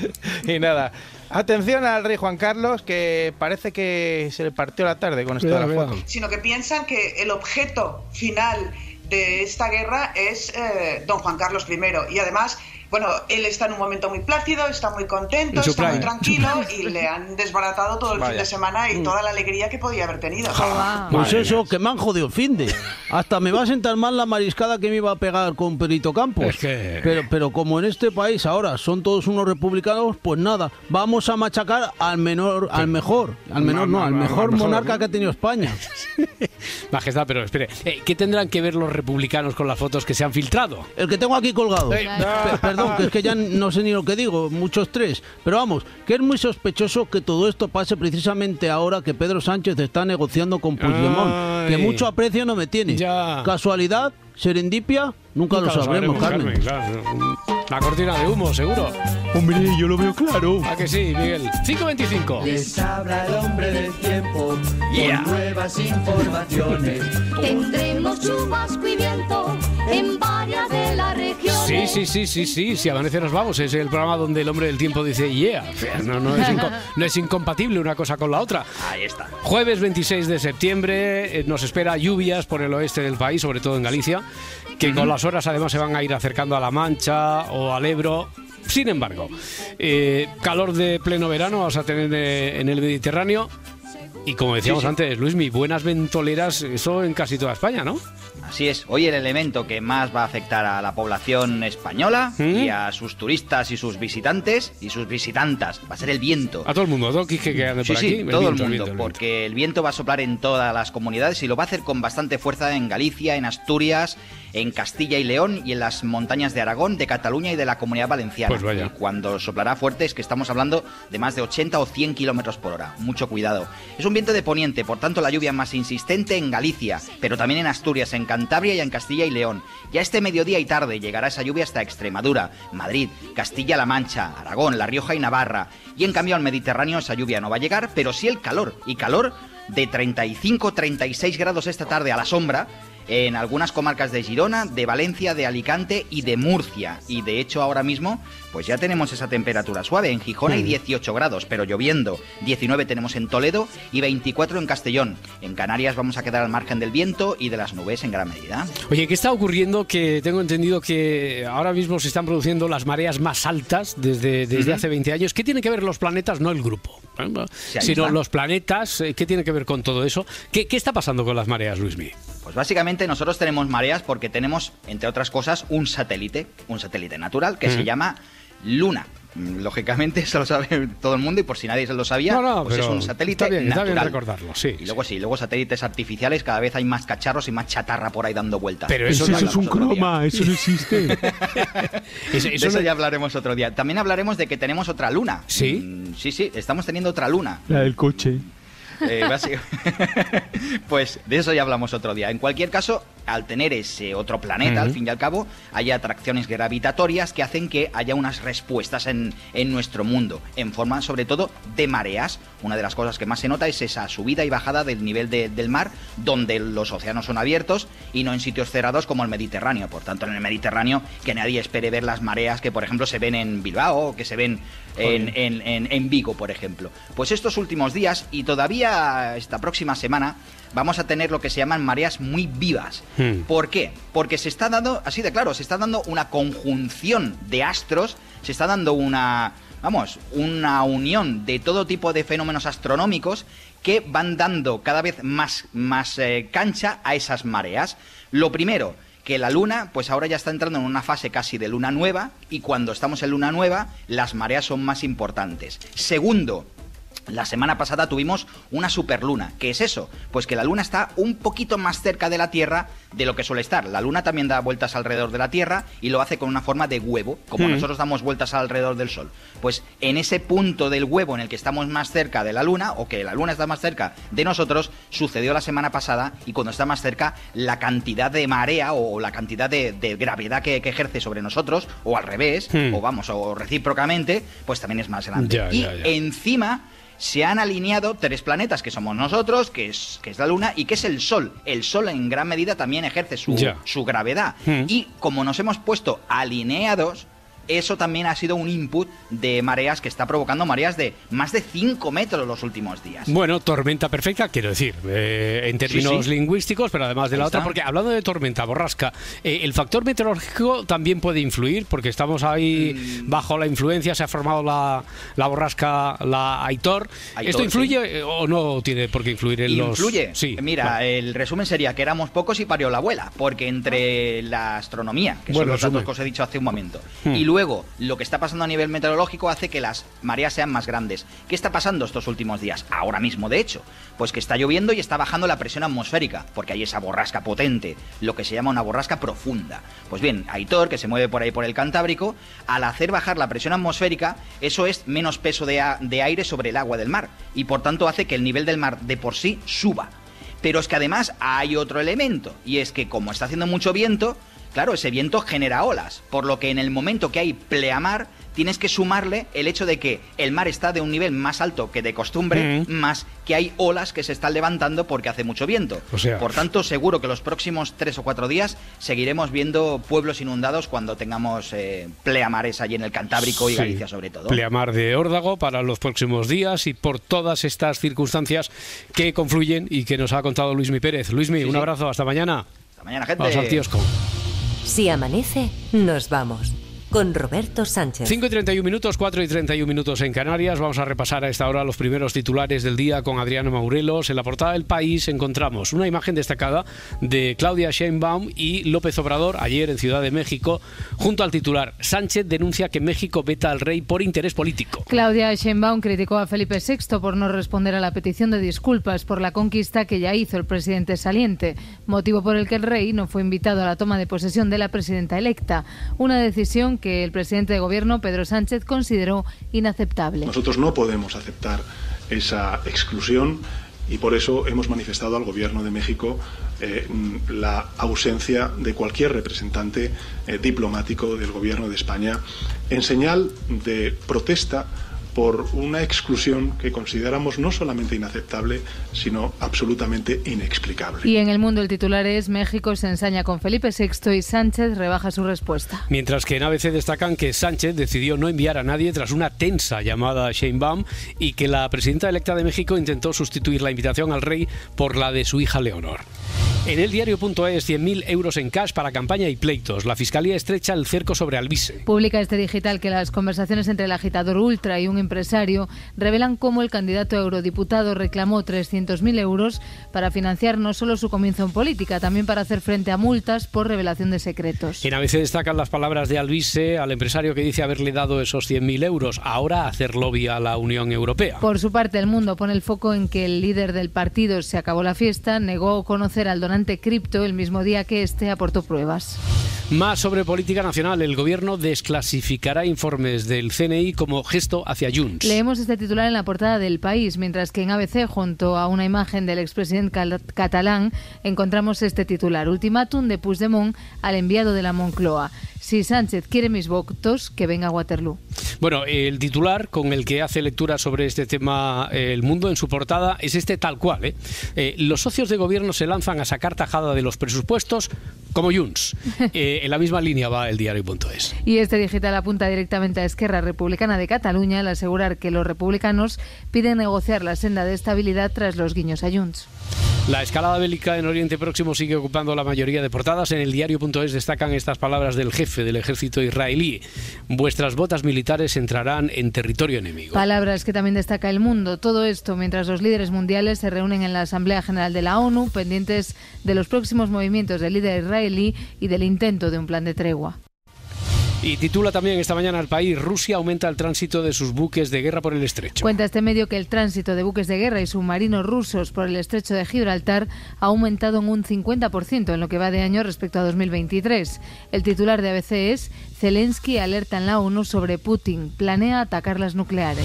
y nada. Atención al rey Juan Carlos, que parece que se le partió la tarde con esto de la foto. Sino que piensan que el objeto final de esta guerra es eh, don Juan Carlos primero. Y además, bueno, él está en un momento muy plácido, está muy contento, En su está muy prime. tranquilo y le han desbaratado todo el Vaya. fin de semana y toda la alegría que podía haber tenido. Pues eso, que me han jodido el finde. Hasta me va a sentar mal la mariscada que me iba a pegar con Perito Campos. Es que- Pero, pero como en este país ahora son todos unos republicanos, pues nada, vamos a machacar al menor, al mejor, al menor no, al mejor monarca que ha tenido España. Majestad, pero espere, eh, ¿qué tendrán que ver los republicanos con las fotos que se han filtrado? El que tengo aquí colgado. Eh, Pe- Perdón, que es que ya no sé ni lo que digo, mucho estrés. Pero vamos, que es muy sospechoso que todo esto pase precisamente ahora que Pedro Sánchez está negociando con Puigdemont, que Ay. mucho aprecio no me tiene. ¿Casualidad? ¿Serendipia? Nunca, lo Nunca sabremos, Carmen. claro. La cortina de humo, seguro. Hombre, yo lo veo claro. ¿A que sí, Miguel? cinco veinticinco. Les habla el hombre del tiempo Yeah. con nuevas informaciones. Tendremos chubasco y viento en varias de las regiones. Sí, sí, sí, sí, sí, si amanece nos vamos. Es el programa donde el hombre del tiempo dice yeah. No, no, es, inco- no es incompatible una cosa con la otra. Ahí está. Jueves veintiséis de septiembre eh, nos espera lluvias por el oeste del país, sobre todo en Galicia, que con las horas además se van a ir acercando a La Mancha o al Ebro. Sin embargo, eh, calor de pleno verano vamos a tener eh, en el Mediterráneo. Y como decíamos Sí, sí. antes, Luismi, buenas ventoleras, eso en casi toda España, ¿no? Así es, hoy el elemento que más va a afectar a la población española y a sus turistas y sus visitantes y sus visitantas va a ser el viento. A todo el mundo, a todo Quique que ande Sí, por sí, aquí. todo viento, el mundo, viento, el viento. porque el viento va a soplar en todas las comunidades y lo va a hacer con bastante fuerza en Galicia, en Asturias, en Castilla y León y en las montañas de Aragón, de Cataluña y de la Comunidad Valenciana. Pues vaya. Y cuando soplará fuerte es que estamos hablando de más de ochenta o cien kilómetros por hora. Mucho cuidado. Es un viento de poniente, por tanto la lluvia más insistente en Galicia, pero también en Asturias, en Cantabria y en Castilla y León. Ya este mediodía y tarde llegará esa lluvia hasta Extremadura, Madrid, Castilla-La Mancha, Aragón, La Rioja y Navarra. Y en cambio al Mediterráneo esa lluvia no va a llegar, pero sí el calor. Y calor de treinta y cinco a treinta y seis grados esta tarde a la sombra en algunas comarcas de Girona, de Valencia, de Alicante y de Murcia. Y de hecho ahora mismo pues ya tenemos esa temperatura suave. En Gijón hay dieciocho grados, pero lloviendo. diecinueve tenemos en Toledo y veinticuatro en Castellón. En Canarias vamos a quedar al margen del viento y de las nubes en gran medida. Oye, ¿qué está ocurriendo? Que tengo entendido que ahora mismo se están produciendo las mareas más altas desde, desde Ujú. hace veinte años. ¿Qué tiene que ver los planetas? No el grupo, ¿eh? ahí sino está. los planetas. eh, ¿Qué tiene que ver con todo eso? ¿Qué, qué está pasando con las mareas, Luismi? Pues básicamente nosotros tenemos mareas porque tenemos, entre otras cosas, un satélite, un satélite natural que Mm. se llama Luna. Mm, Lógicamente eso lo sabe todo el mundo y por si nadie se lo sabía, No, no, pues es pero un satélite está bien, está bien natural. recordarlo, sí. Y luego sí, luego satélites artificiales, cada vez hay más cacharros y más chatarra por ahí dando vueltas. Pero eso De no- eso eso es un hablamos otro día. croma, eso no existe. Eso- De eso eso no- ya hablaremos otro día. También hablaremos de que tenemos otra luna. ¿Sí? Mm, sí, sí, estamos teniendo otra luna. La del coche. Eh, básic- pues de eso ya hablamos otro día. En cualquier caso, al tener ese otro planeta, uh-huh. al fin y al cabo, hay atracciones gravitatorias que hacen que haya unas respuestas en, en nuestro mundo, en forma sobre todo de mareas. Una de las cosas que más se nota es esa subida y bajada del nivel de, del mar, donde los océanos son abiertos y no en sitios cerrados como el Mediterráneo. Por tanto, en el Mediterráneo, que nadie espere ver las mareas que, por ejemplo, se ven en Bilbao o que se ven en, en, en, en Vigo, por ejemplo. Pues estos últimos días y todavía esta próxima semana vamos a tener lo que se llaman mareas muy vivas. Hmm. ¿Por qué? Porque se está dando, así de claro, se está dando una conjunción de astros, se está dando una, vamos, una unión de todo tipo de fenómenos astronómicos que van dando cada vez más, más eh, cancha a esas mareas. Lo primero, que la Luna, pues ahora ya está entrando en una fase casi de luna nueva, y cuando estamos en luna nueva, las mareas son más importantes. Segundo, la semana pasada tuvimos una superluna. ¿Qué es eso? Pues que la Luna está un poquito más cerca de la Tierra de lo que suele estar. La Luna también da vueltas alrededor de la Tierra y lo hace con una forma de huevo, como mm. nosotros damos vueltas alrededor del Sol. Pues en ese punto del huevo en el que estamos más cerca de la Luna, o que la Luna está más cerca de nosotros, sucedió la semana pasada, y cuando está más cerca, la cantidad de marea o la cantidad de, de gravedad que, que ejerce sobre nosotros, o al revés, mm. o vamos, o recíprocamente, pues también es más grande. Ya, y ya, ya. encima se han alineado tres planetas, que somos nosotros, que es, que es la Luna y que es el Sol. El Sol en gran medida también ejerce su, su gravedad. Mm. Y como nos hemos puesto alineados, eso también ha sido un input de mareas que está provocando mareas de más de cinco metros los últimos días. Bueno, tormenta perfecta, quiero decir, eh, en términos sí, sí. lingüísticos, pero además de ahí la está. Otra, porque hablando de tormenta, borrasca, eh, el factor meteorológico también puede influir, porque estamos ahí mm. bajo la influencia, se ha formado la, la borrasca, la Aitor. Aitor ¿Esto influye sí. o no tiene por qué influir en los...? Influye. Sí, Mira, claro. el resumen sería que éramos pocos y parió la abuela, porque entre la astronomía, que bueno, son los datos resumen. que os he dicho hace un momento, hmm. y luego Luego, lo que está pasando a nivel meteorológico hace que las mareas sean más grandes. ¿Qué está pasando estos últimos días? Ahora mismo, de hecho. Pues que está lloviendo y está bajando la presión atmosférica, porque hay esa borrasca potente, lo que se llama una borrasca profunda. Pues bien, Aitor, que se mueve por ahí por el Cantábrico, al hacer bajar la presión atmosférica, eso es menos peso de, a- de aire sobre el agua del mar, y por tanto hace que el nivel del mar de por sí suba. Pero es que además hay otro elemento, y es que como está haciendo mucho viento, claro, ese viento genera olas, por lo que en el momento que hay pleamar, tienes que sumarle el hecho de que el mar está de un nivel más alto que de costumbre, mm. más que hay olas que se están levantando porque hace mucho viento. O sea, por tanto, seguro que los próximos tres o cuatro días seguiremos viendo pueblos inundados cuando tengamos eh, pleamares allí en el Cantábrico y sí, Galicia sobre todo. Pleamar de órdago para los próximos días y por todas estas circunstancias que confluyen y que nos ha contado Luismi Pérez. Luismi, sí, un sí. abrazo, hasta mañana. Hasta mañana, gente. Vamos al kiosco. Si amanece, nos vamos. Con Roberto Sánchez. cinco y treinta y un minutos, cuatro y treinta y un minutos en Canarias. Vamos a repasar a esta hora los primeros titulares del día con Adriano Maurelos. En la portada del País encontramos una imagen destacada de Claudia Sheinbaum y López Obrador ayer en Ciudad de México, junto al titular: Sánchez denuncia que México veta al rey por interés político. Claudia Sheinbaum criticó a Felipe sexto por no responder a la petición de disculpas por la conquista que ya hizo el presidente saliente, motivo por el que el rey no fue invitado a la toma de posesión de la presidenta electa, una decisión que el presidente de gobierno, Pedro Sánchez, consideró inaceptable. Nosotros no podemos aceptar esa exclusión y por eso hemos manifestado al Gobierno de México eh, la ausencia de cualquier representante eh, diplomático del Gobierno de España en señal de protesta por una exclusión que consideramos no solamente inaceptable, sino absolutamente inexplicable. Y en el mundo el titular es: México se ensaña con Felipe sexto y Sánchez rebaja su respuesta. Mientras que en A B C destacan que Sánchez decidió no enviar a nadie tras una tensa llamada a Sheinbaum y que la presidenta electa de México intentó sustituir la invitación al rey por la de su hija Leonor. En el diario.es, cien mil euros en cash para campaña y pleitos. La Fiscalía estrecha el cerco sobre Alvise. Publica este digital que las conversaciones entre el agitador ultra y un empresario revelan cómo el candidato a eurodiputado reclamó trescientos mil euros para financiar no solo su comienzo en política, también para hacer frente a multas por revelación de secretos. En A B C destacan las palabras de Alvise al empresario que dice haberle dado esos cien mil euros, ahora hacer lobby a la Unión Europea. Por su parte, El Mundo pone el foco en que el líder del partido Se Acabó la Fiesta negó conocer al donante ante Cripto el mismo día que este aportó pruebas. Más sobre política nacional. El gobierno desclasificará informes del C N I como gesto hacia Junts. Leemos este titular en la portada del País, mientras que en A B C, junto a una imagen del expresidente cal- catalán, encontramos este titular: ultimátum de Puigdemont al enviado de la Moncloa. Si Sánchez quiere mis votos, que venga a Waterloo. Bueno, el titular con el que hace lectura sobre este tema eh, El Mundo en su portada es este tal cual. ¿eh? Eh, los socios de gobierno se lanzan a sacar tajada de los presupuestos como Junts. Eh, en la misma línea va el diario.es. Y este digital apunta directamente a Esquerra Republicana de Cataluña al asegurar que los republicanos piden negociar la senda de estabilidad tras los guiños a Junts. La escalada bélica en Oriente Próximo sigue ocupando la mayoría de portadas. En el diario.es destacan estas palabras del jefe del ejército israelí: vuestras botas militares entrarán en territorio enemigo. Palabras que también destaca El Mundo. Todo esto mientras los líderes mundiales se reúnen en la Asamblea General de la ONU, pendientes de los próximos movimientos del líder israelí y del intento de un plan de tregua. Y titula también esta mañana El País: Rusia aumenta el tránsito de sus buques de guerra por el estrecho. Cuenta este medio que el tránsito de buques de guerra y submarinos rusos por el estrecho de Gibraltar ha aumentado en un cincuenta por ciento en lo que va de año respecto a dos mil veintitrés. El titular de A B C es: Zelensky alerta en la ONU sobre Putin, planea atacar las nucleares.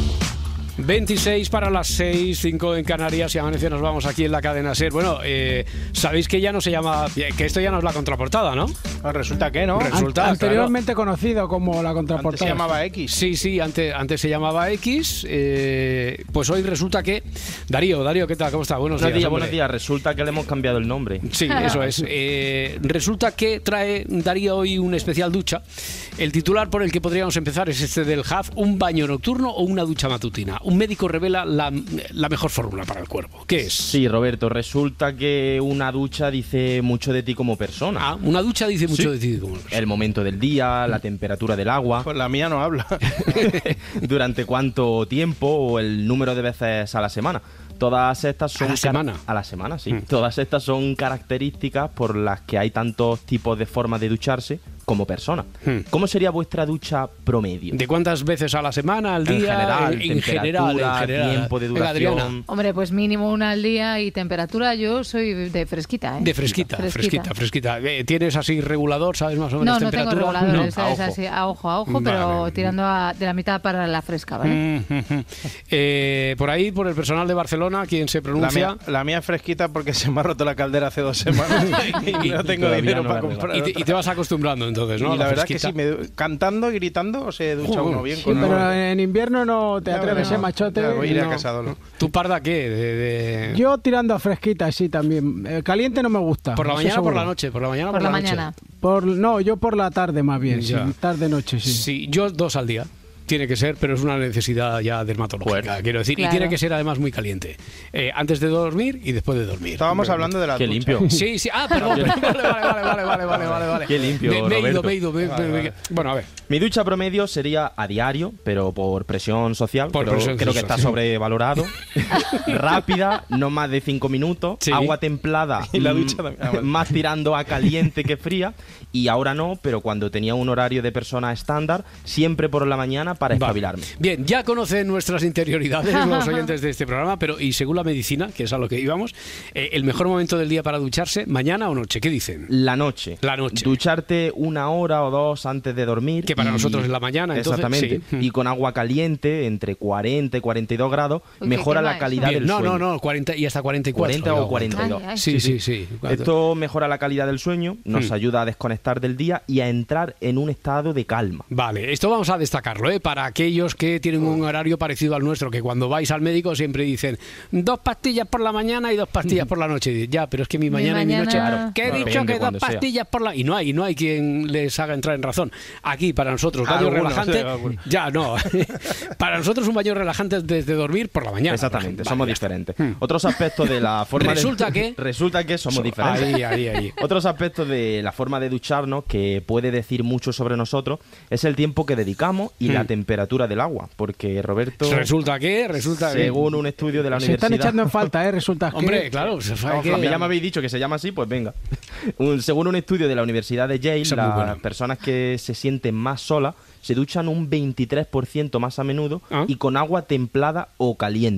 veintiséis para las seis, cinco en Canarias, y amanece nos vamos aquí en la cadena SER. Bueno, eh, sabéis que ya no se llama, que esto ya no es la contraportada, ¿no? No, resulta que no. Resulta, Anteriormente claro. conocido como la contraportada. Antes se llamaba X. Sí, sí, antes, antes se llamaba X. Eh, pues hoy resulta que... Darío, Darío, ¿qué tal? ¿Cómo está? Buenos, buenos días, días. Buenos días. Resulta que le hemos cambiado el nombre. Sí, eso es. Eh, resulta que trae Darío hoy un especial ducha. El titular por el que podríamos empezar es este del H A F: un baño nocturno o una ducha matutina. Un médico revela la, la mejor fórmula para el cuerpo. ¿Qué es? Sí, Roberto, resulta que una ducha dice mucho de ti como persona. Ah, una ducha dice mucho sí. de ti como persona. El momento del día, la temperatura del agua. Pues la mía no habla. Durante cuánto tiempo o el número de veces a la semana. Todas estas son... ¿A la semana? A la semana, sí. Mm. Todas estas son características por las que hay tantos tipos de formas de ducharse como persona. Hmm. ¿Cómo sería vuestra ducha promedio? ¿De cuántas veces a la semana, al día? En general, en, en general, en general. Tiempo de Venga, duración. Adriana. Hombre, pues mínimo una al día, y temperatura yo soy de fresquita, ¿eh? De fresquita, fresquita, fresquita. fresquita. ¿Tienes así regulador, sabes más o menos No, no temperatura? tengo regulador, No, es, a es ojo. así, a ojo a ojo, pero Vale. tirando a- de la mitad para la fresca, ¿vale? Mm, eh, por ahí, por el personal de Barcelona, ¿quién se La pronuncia? mía, la mía es fresquita porque se me ha roto la caldera hace dos semanas y no tengo todavía dinero no para la comprar. Y te, y te vas acostumbrando entonces, ¿no? Y A la verdad fresquita. que sí, me, cantando y gritando se ducha Joder, uno bien. Sí, con pero agua. en invierno no te Ya atreves, veremos. ¿eh, machote? Ya voy a ir a No. casa, Dolo. ¿Tú parda qué? De, de- Yo tirando a fresquita, sí, también. Eh, caliente no me gusta. ¿Por la eso mañana o por seguro. la noche? Por la mañana o Por la noche? mañana. Por, no, yo por la tarde más bien, sí, Ya. tarde-noche, sí. Sí, yo dos al día. Tiene que ser, pero es una necesidad ya dermatológica, quiero decir. Claro. Y tiene que ser además muy caliente. Eh, antes de dormir y después de dormir. Estábamos hablando de la Qué ducha. limpio. Sí, sí. Ah, perdón. Vale, vale, vale, vale, vale, vale, vale, vale. Qué limpio, Me, me he ido, Roberto. me he ido. me- Vale, me- vale. Bueno, a ver. Mi ducha promedio sería a diario, pero por presión social. Por creo, presión creo que está social. sobrevalorado. Rápida, no más de cinco minutos. Sí. Agua templada, Y la mm, ducha también. Ah, vale. más tirando a caliente que fría. Y ahora no, pero cuando tenía un horario de persona estándar, siempre por la mañana para Vale. espabilarme. Bien, ya conocen nuestras interioridades los oyentes de este programa, pero y según la medicina, que es a lo que íbamos, eh, el mejor momento del día para ducharse, mañana o noche, ¿qué dicen? La noche. La noche. Ducharte una hora o dos antes de dormir. Que para y- nosotros es la mañana, entonces, Exactamente. sí. Y con agua caliente, entre cuarenta y cuarenta y dos grados, Uy, mejora ¿qué la más? calidad Bien, del no, sueño. no, no, cuarenta y hasta cuarenta y cuatro. cuarenta o digamos. cuarenta y dos. Ay, ay. Sí, sí, sí. Esto mejora la calidad del sueño, nos Mm. ayuda a desconectar del día y a entrar en un estado de calma. Vale, esto vamos a destacarlo, ¿eh? Para aquellos que tienen un horario parecido al nuestro, que cuando vais al médico siempre dicen dos pastillas por la mañana y dos pastillas por la noche. Y dices, ya, pero es que mi mañana y mi mañana- noche... Claro. Que he Depende dicho que dos cuando sea. pastillas por la... Y no hay, no hay quien les haga entrar en razón. Aquí, para nosotros, baño Algunos, relajante... sí, algunos. Ya, no. Para nosotros un baño relajante antes de dormir por la mañana. Exactamente, por ejemplo. somos Vale, ya está. diferentes. Hmm. Otros aspectos de la forma Resulta de... que- Resulta que somos So- diferentes. ahí, ahí, ahí. Otros aspectos de la forma de ducharnos que puede decir mucho sobre nosotros es el tiempo que dedicamos y la Hmm. temperatura del agua. Porque, Roberto, Resulta que... Resulta que... según un estudio de la Se están universidad... echando en falta, ¿eh? Resulta que... Hombre, claro, se sabe Vamos, que... a mí ya me habéis dicho que se llama así, pues venga. Un- según un estudio de la Universidad de Yale, Esa es muy las buena. personas que se sienten más solas se duchan un veintitrés por ciento más a menudo Ah. y con agua templada o caliente.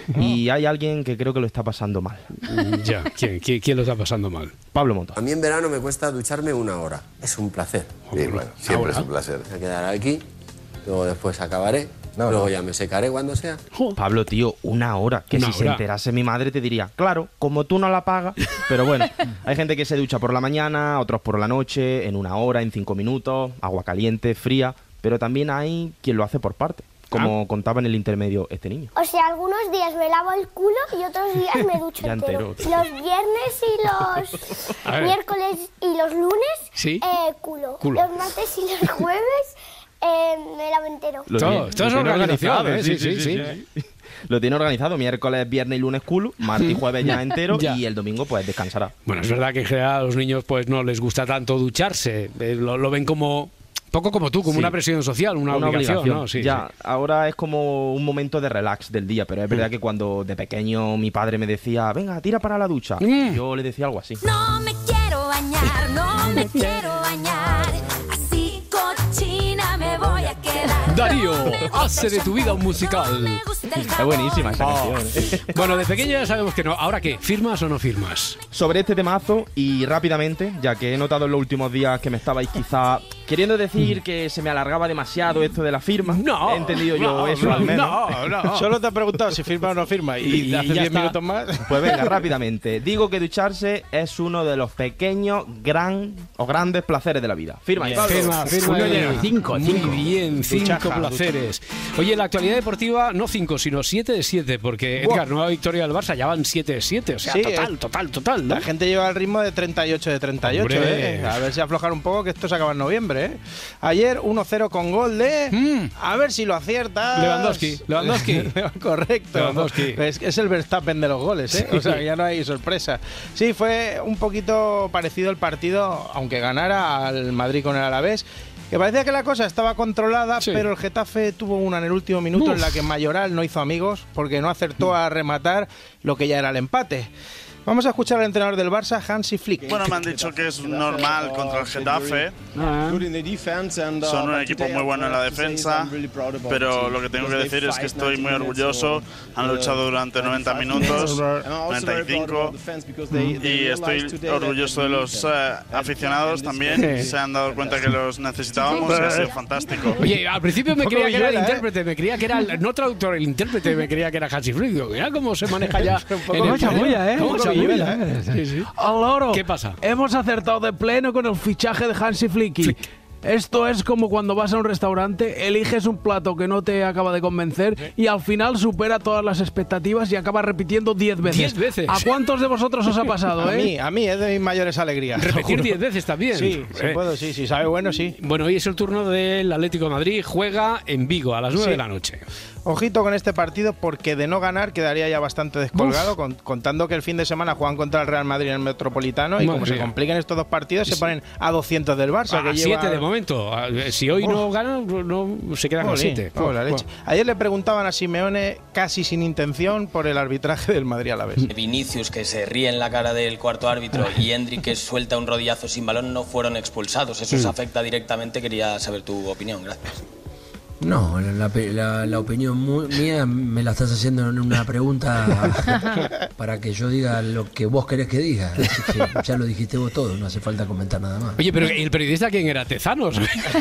Y hay alguien que creo que lo está pasando mal. Ya, ¿quién, quién, quién lo está pasando mal? Pablo Montoya. A mí en verano me cuesta ducharme una hora. Es un placer. Sí, bueno, siempre Ahora, es un placer. Me quedaré aquí, luego después acabaré, no, luego no. ya me secaré cuando sea. Pablo, tío, una hora. Que Una si hora. se enterase mi madre te diría, claro, como tú no la pagas. Pero bueno, hay gente que se ducha por la mañana, otros por la noche, en una hora, en cinco minutos, agua caliente, fría. Pero también hay quien lo hace por parte, como ah. contaba en el intermedio este niño. O sea, algunos días me lavo el culo y otros días me ducho Ya entero. entero. Los viernes y los miércoles y los lunes, ¿Sí? eh, culo. Culo. Los martes y los jueves, eh, me lavo entero. Lo Todo, tiene- todo es lo tiene organización, organizado, ¿eh? Sí, sí, sí, sí. Lo tiene organizado miércoles, viernes y lunes culo, martes y jueves ya entero Ya. y el domingo pues descansará. Bueno, es verdad que en general a los niños pues no les gusta tanto ducharse. Eh, lo, lo ven como... Poco como tú, como Sí. una presión social, una, obligación, ¿no? Sí, ya, sí. ahora es como un momento de relax del día, pero es verdad que cuando de pequeño mi padre me decía, venga, tira para la ducha, Mm. yo le decía algo así. No me quiero bañar, no me quiero bañar. Así cochina me voy a quedar. Darío, hace de tu vida un musical. Es buenísima esa Oh. canción. Bueno, de pequeño ya sabemos que no. ¿Ahora qué? ¿Firmas o no firmas? Sobre este temazo y rápidamente, ya que he notado en los últimos días que me estabais quizá queriendo decir que se me alargaba demasiado esto de la firma. No, he entendido yo no, eso no, al menos. no, no. Solo te he preguntado si firma o no firma y, Y hace ya diez está. minutos más. Pues venga, rápidamente. Digo que ducharse es uno de los pequeños, gran o grandes placeres de la vida. Firma, Bien. Pablo. Firma, firma. Uno y- lleno. Cinco, Muy cinco. bien, cinco Duchaja, placeres. Oye, en la actualidad deportiva, no cinco, sino siete de siete, porque Buah. Edgar, nueva victoria del Barça, ya van siete de siete. O sea, Sí, total, eh. total, total, ¿no? La gente lleva el ritmo de treinta y ocho de treinta y ocho, Hombre. ¿eh? A ver si aflojar un poco, que esto se acaba en noviembre, ¿eh? Ayer uno cero con gol de... A ver si lo aciertas. Lewandowski, Lewandowski. Correcto. Lewandowski. Es, es el Verstappen de los goles, ¿eh? Sí. O sea, que ya no hay sorpresa. Sí, fue un poquito parecido el partido, aunque ganara al Madrid con el Alavés. Que parecía que la cosa estaba controlada, Sí. pero el Getafe tuvo una en el último minuto Uf. en la que Mayoral no hizo amigos porque no acertó a rematar lo que ya era el empate. Vamos a escuchar al entrenador del Barça, Hansi Flick. Bueno, me han dicho que es normal contra el Getafe. Son un equipo muy bueno en la defensa, pero lo que tengo que decir es que estoy muy orgulloso. Han luchado durante noventa minutos, noventa y cinco, y estoy orgulloso de los eh, aficionados también. Se han dado cuenta que los necesitábamos y ha sido fantástico. Oye, al principio me Un poco creía que era el Villuela, ¿eh? intérprete, me creía que era el, no traductor, el intérprete, me creía que era Hansi Flick. Digo, mira cómo se maneja ya. poco en el chamulla, ¿eh? ¿Cómo Un poco chamulla, Villuela, eh? Sí, sí. Al loro. ¿Qué pasa? Hemos acertado de pleno con el fichaje de Hansi Flick. Esto es como cuando vas a un restaurante, eliges un plato que no te acaba de convencer y al final supera todas las expectativas y acaba repitiendo diez veces. Diez veces. ¿A cuántos de vosotros os ha pasado, A eh? mí, a mí es de mis mayores alegrías. Repetir diez veces también. Sí, se Eh. puedo, sí, sí, sabe bueno, sí. Bueno, hoy es el turno del Atlético de Madrid. Juega en Vigo a las nueve Sí. de la noche. Ojito con este partido porque de no ganar quedaría ya bastante descolgado, con- contando que el fin de semana juegan contra el Real Madrid en el Metropolitano y Madre como se mía. compliquen estos dos partidos se ponen a doscientos del Barça. A que siete lleva... de momento. A- Si hoy no ganan, no, se quedan con Jolín, siete. joder, la leche. Ayer le preguntaban a Simeone, casi sin intención, por el arbitraje del Madrid a la vez. Vinicius, que se ríe en la cara del cuarto árbitro, y Endrick, que suelta un rodillazo sin balón, no fueron expulsados. Eso os Mm. afecta directamente. Quería saber tu opinión. Gracias. No, la, la- la opinión mu- mía me la estás haciendo en una pregunta para que yo diga lo que vos querés que diga. Así que ya lo dijiste vos todo, no hace falta comentar nada más. Oye, pero ¿el periodista quién era? ¿Tezanos?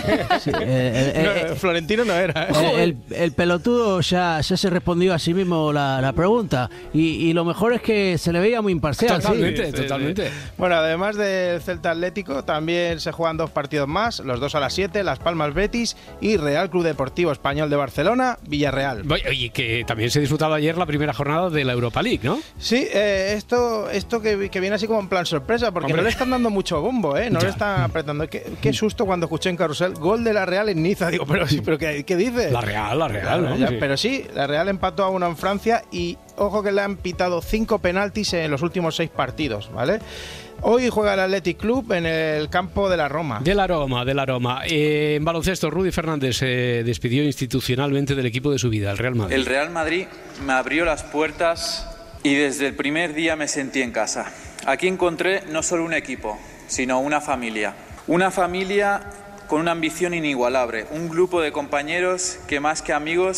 eh, No, Florentino no era. ¿eh? Eh, el, el pelotudo ya, ya se respondió a sí mismo la, la pregunta y, y lo mejor es que se le veía muy imparcial. Totalmente, sí. totalmente. Bueno, además del Celta Atlético, también se juegan dos partidos más, los dos a las siete, Las Palmas Betis y Real Club Deportivo Español de Barcelona, Villarreal. Oye, que también se disfrutaba ayer la primera jornada de la Europa League, ¿no? Sí, eh, esto, esto que, que viene así como en plan sorpresa, porque Hombre. no le están dando mucho bombo, ¿eh? No Ya. le están apretando. Qué, qué susto cuando escuché en Carrusel gol de la Real en Niza. Digo, pero, sí, pero ¿qué, qué dices? La Real, la Real, ¿no? Ya, Sí. Pero sí, la Real empató a uno en Francia y ojo que le han pitado cinco penaltis en los últimos seis partidos, ¿vale? Hoy juega el Athletic Club en el campo de la Roma. De la Roma, de la Roma. Eh, en baloncesto, Rudy Fernández se despidió institucionalmente del equipo de su vida, el Real Madrid. El Real Madrid me abrió las puertas y desde el primer día me sentí en casa. Aquí encontré no solo un equipo, sino una familia. Una familia con una ambición inigualable, un grupo de compañeros que más que amigos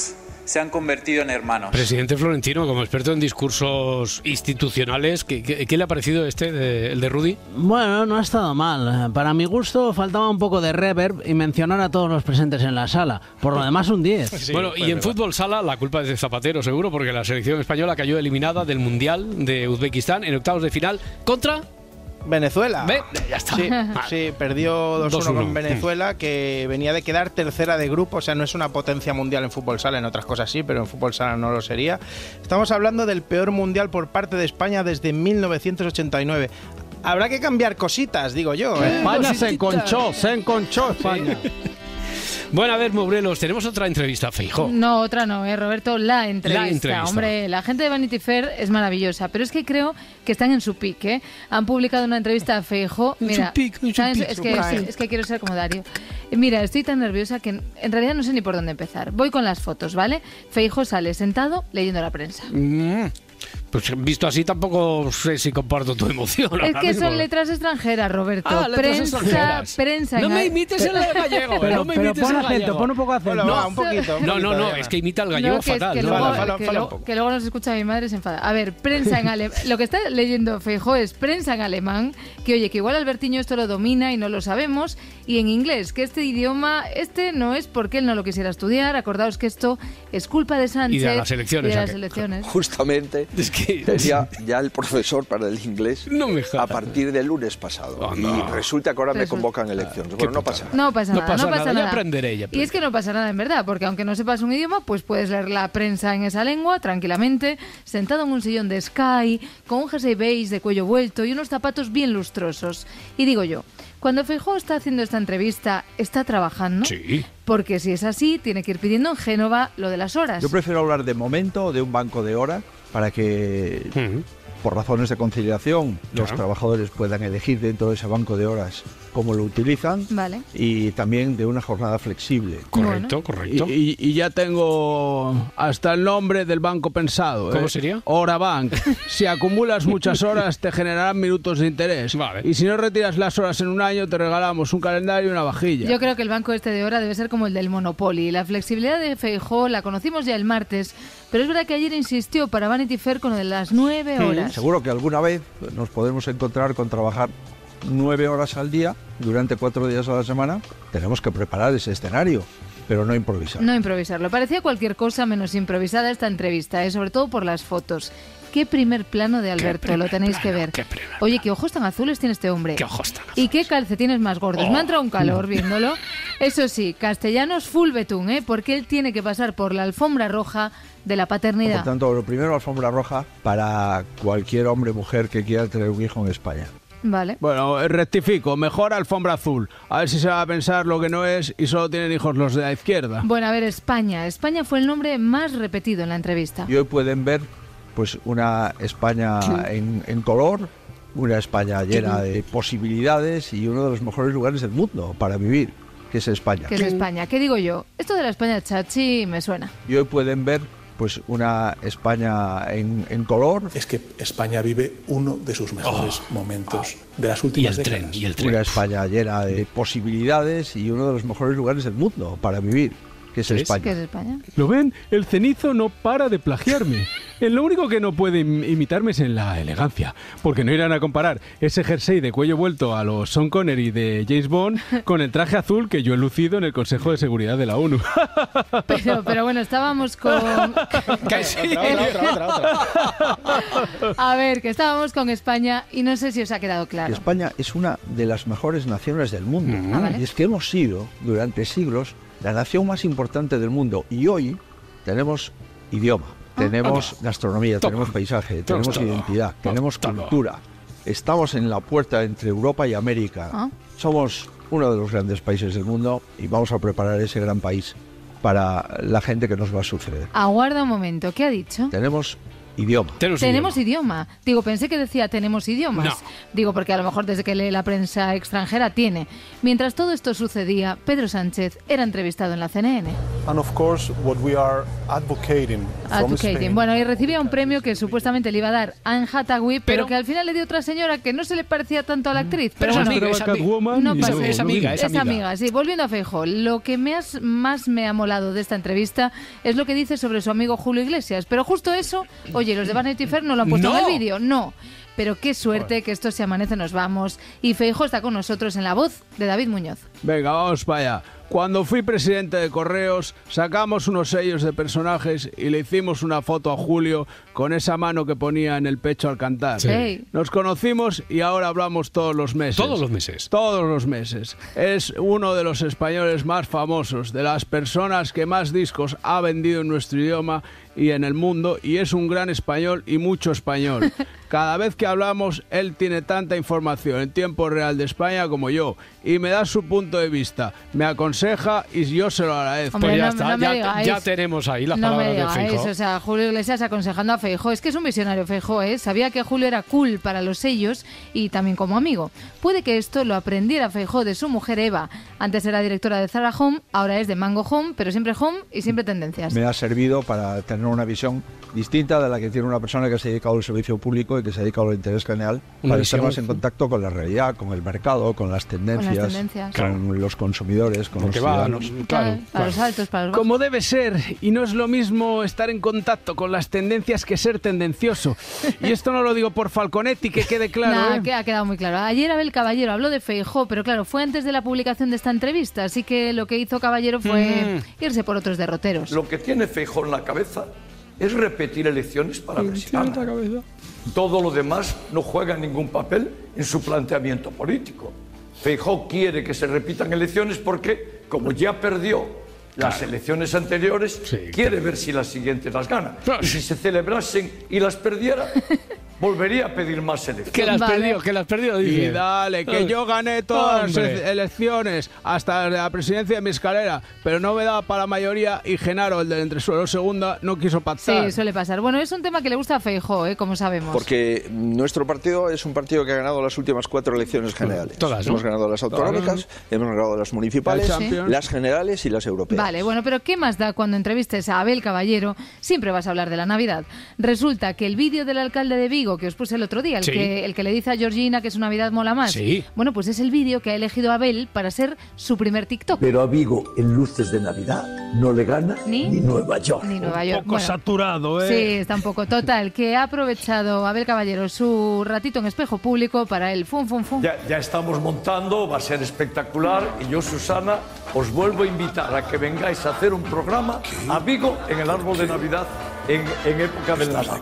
se han convertido en hermanos. Presidente Florentino, como experto en discursos institucionales, ¿qué, qué, qué le ha parecido este, de, el de Rudy? Bueno, no ha estado mal. Para mi gusto faltaba un poco de reverb y mencionar a todos los presentes en la sala. Por lo demás, un diez. Sí, bueno, y en fútbol sala la culpa es de Zapatero, seguro, porque la selección española cayó eliminada del Mundial de Uzbekistán en octavos de final contra... Venezuela. Ve, ya está. Sí, sí, perdió dos uno con Venezuela, que venía de quedar tercera de grupo, o sea, no es una potencia mundial en fútbol sala, en otras cosas sí, pero en fútbol sala no lo sería. Estamos hablando del peor mundial por parte de España desde mil novecientos ochenta y nueve. Habrá que cambiar cositas, digo yo. ¿eh? España se enconchó, se enconchó España. Bueno, a ver, Morelos, tenemos otra entrevista a Feijóo. No, otra no, eh, Roberto, la entrevista. La entrevista. Hombre, la gente de Vanity Fair es maravillosa, pero es que creo que están en su pick, ¿eh? Han publicado una entrevista a Feijóo. Mira, su pick, en su ¿sabes? pick, Es, que, es, es que quiero ser como Dario. Mira, estoy tan nerviosa que en realidad no sé ni por dónde empezar. Voy con las fotos, ¿vale? Feijóo sale sentado leyendo la prensa. Mm. Pues visto así tampoco sé si comparto tu emoción. Es que mismo. Son letras extranjeras, Roberto. Ah, letras prensa, extranjeras. Prensa. No me imites el gallego. Pero, no me pero imites pon el acento, gallego. pon un poco acento. Bueno, va, un poquito. Un no, no, no, es que imita el gallego no, que fatal. Es que, ¿no? luego, fala, fala, que, fala luego, que luego nos escucha mi madre, se enfada. A ver, prensa en alemán. Lo que está leyendo Feijóo es prensa en alemán, que oye, que igual Albertiño esto lo domina y no lo sabemos, y en inglés, que este idioma, este no es porque él no lo quisiera estudiar. Acordaos que esto es culpa de Sánchez y de las elecciones. Y de las elecciones. Justamente es que... tenía ya el profesor para el inglés no me a partir del lunes pasado. Oh, no. Y resulta que ahora resulta. me convocan elecciones. Bueno, no pasa nada. No pasa nada. No pasa, no pasa nada. nada. Ya aprenderé, ya aprenderé. Y es que no pasa nada en verdad, porque aunque no sepas un idioma, pues puedes leer la prensa en esa lengua tranquilamente, sentado en un sillón de Sky, con un jersey beige de cuello vuelto y unos zapatos bien lustrosos. Y digo yo, cuando Feijóo está haciendo esta entrevista, ¿está trabajando? Sí. Porque si es así, tiene que ir pidiendo en Génova lo de las horas. Yo prefiero hablar de momento, de un banco de horas, para que... Uh-huh. Por razones de conciliación, los claro. trabajadores puedan elegir dentro de ese banco de horas cómo lo utilizan, vale. Y también de una jornada flexible. Correcto, bueno. correcto. Y, y, y ya tengo hasta el nombre del banco pensado. ¿Cómo ¿eh? sería? Hora Bank. Si acumulas muchas horas te generarán minutos de interés. Vale. Y si no retiras las horas en un año te regalamos un calendario y una vajilla. Yo creo que el banco este de hora debe ser como el del Monopoly. La flexibilidad de Feijóo la conocimos ya el martes, pero es verdad que ayer insistió para Vanity Fair con lo de las nueve horas. Sí, seguro que alguna vez nos podemos encontrar con trabajar nueve horas al día durante cuatro días a la semana. Tenemos que preparar ese escenario, pero no improvisar. No improvisarlo. Parecía cualquier cosa menos improvisada esta entrevista, ¿eh? Sobre todo por las fotos. Qué primer plano de Alberto, lo tenéis plano, que ver. Qué Oye, qué ojos tan azules tiene este hombre. Qué ojos tan azules. Y qué calcetines más gordos. Oh, Me ha entrado un calor no. viéndolo. Eso sí, castellanos full betún, ¿eh? Porque él tiene que pasar por la alfombra roja de la paternidad. Por tanto, lo primero, alfombra roja para cualquier hombre o mujer que quiera tener un hijo en España. Vale. Bueno, rectifico, mejor alfombra azul. A ver si se va a pensar lo que no es y solo tienen hijos los de la izquierda. Bueno, a ver, España. España fue el nombre más repetido en la entrevista. Y hoy pueden ver pues una España sí. en, en color, una España llena sí. de posibilidades y uno de los mejores lugares del mundo para vivir, que es España. Que es España. ¿Qué digo yo? Esto de la España chachi me suena. Y hoy pueden ver pues una España en, en color. Es que España vive uno de sus mejores oh. momentos de las últimas y el décadas. Tren, y el tren. Una España llena de posibilidades y uno de los mejores lugares del mundo para vivir, que es España. ¿Qué es España? ¿Lo ven? El cenizo no para de plagiarme. En lo único que no puede im- imitarme es en la elegancia, porque no irán a comparar ese jersey de cuello vuelto a los Sean Connery de James Bond con el traje azul que yo he lucido en el Consejo de Seguridad de la ONU. Pero, pero bueno, estábamos con... sí. otra, otra, otra, otra. A ver, que estábamos con España y no sé si os ha quedado claro. España es una de las mejores naciones del mundo. Ah, ¿vale? Y es que hemos sido, durante siglos, la nación más importante del mundo. Y hoy tenemos idioma. Tenemos gastronomía, Toma. tenemos paisaje, tenemos Toma. identidad, Toma. tenemos Toma. cultura. Estamos en la puerta entre Europa y América. Ah. Somos uno de los grandes países del mundo y vamos a preparar ese gran país para la gente que nos va a suceder. Aguarda un momento, ¿qué ha dicho? Tenemos idioma. Tenemos, tenemos idioma. idioma. Digo, pensé que decía tenemos idiomas. No. Digo, porque a lo mejor desde que lee la prensa extranjera tiene. Mientras todo esto sucedía, Pedro Sánchez era entrevistado en la C N N. And of course, what we are advocating from Spain. Bueno, y recibía un premio que supuestamente le iba a dar Anne Hathaway, pero, pero que al final le dio otra señora que no se le parecía tanto a la actriz. Pero, pero bueno, es amiga, no pasa. es amiga, es amiga. Es amiga, sí. Volviendo a Feijóo, lo que me has, más me ha molado de esta entrevista es lo que dice sobre su amigo Julio Iglesias. Pero justo eso, oye, los de Vanity Fair no lo han puesto no. en el vídeo, no. Pero qué suerte que esto se amanece, nos vamos. Y Feijóo está con nosotros en la voz de David Muñoz. Venga, vamos para allá. Cuando fui presidente de Correos, sacamos unos sellos de personajes y le hicimos una foto a Julio con esa mano que ponía en el pecho al cantar. Sí. Nos conocimos y ahora hablamos todos los meses. ¿Todos los meses? Todos los meses. Es uno de los españoles más famosos, de las personas que más discos ha vendido en nuestro idioma y en el mundo, y es un gran español y mucho español. Cada vez que hablamos, él tiene tanta información en tiempo real de España como yo, y me da su punto de vista, me aconseja y yo se lo agradezco. Hombre, pues ya no, está, no me ya, digáis, ya tenemos ahí las no palabras me de Feijóo. O sea, Julio Iglesias aconsejando a Feijóo. Es que es un visionario Feijóo, ¿eh? Sabía que Julio era cool para los sellos y también como amigo. Puede que esto lo aprendiera Feijóo de su mujer Eva. Antes era directora de Zara Home, ahora es de Mango Home, pero siempre Home y siempre tendencias. Me ha servido para tener una visión distinta de la que tiene una persona que se ha dedicado al servicio público y que se ha dedicado al interés general, una para estar más en contacto con la realidad, con el mercado, con las tendencias, con, las tendencias. con claro. los consumidores, con Porque los ciudadanos. Va, claro, para los altos, para los bajos. Como debe ser, y no es lo mismo estar en contacto con las tendencias que ser tendencioso. Y esto no lo digo por Falconetti, que quede claro. Nah, ¿eh? que ha quedado muy claro. Ayer Abel Caballero habló de Feijóo, pero claro, fue antes de la publicación de esta entrevista, así que lo que hizo Caballero fue mm. irse por otros derroteros. Lo que tiene Feijóo en la cabeza es repetir elecciones para ver si gana. Todo lo demás no juega ningún papel en su planteamiento político. Feijóo quiere que se repitan elecciones porque, como ya perdió las claro. elecciones anteriores, sí, quiere ver si las siguientes las gana. Y si se celebrasen y las perdiera, volvería a pedir más elecciones. Que las vale. perdió, que las perdió, dice. Y dale, que yo gané todas Hombre. las elecciones, hasta la presidencia de mi escalera, pero no me daba para la mayoría y Genaro, el del entresuelo segunda, no quiso pactar. Sí, suele pasar. Bueno, es un tema que le gusta a Feijóo, ¿eh? Como sabemos. Porque nuestro partido es un partido que ha ganado las últimas cuatro elecciones generales. Todas, ¿no? Hemos ganado las autonómicas, Todas. hemos ganado las municipales, ¿Sí? las generales y las europeas. Vale, bueno, pero ¿qué más da cuando entrevistes a Abel Caballero? Siempre vas a hablar de la Navidad. Resulta que el vídeo del alcalde de Vigo, que os puse el otro día, el, sí. que, el que le dice a Georgina que su Navidad mola más, sí. bueno, pues es el vídeo que ha elegido Abel para ser su primer TikTok. Pero a Vigo en luces de Navidad no le gana ni, ni Nueva York. Ni Nueva York. Un poco bueno, saturado, ¿eh? Sí, está un poco. Total, que ha aprovechado Abel Caballero su ratito en espejo público para el fum, fum, fum. Ya, ya estamos montando, va a ser espectacular y yo, Susana, os vuelvo a invitar a que vengáis a hacer un programa a Vigo en el árbol de Navidad en, en época del Nadal.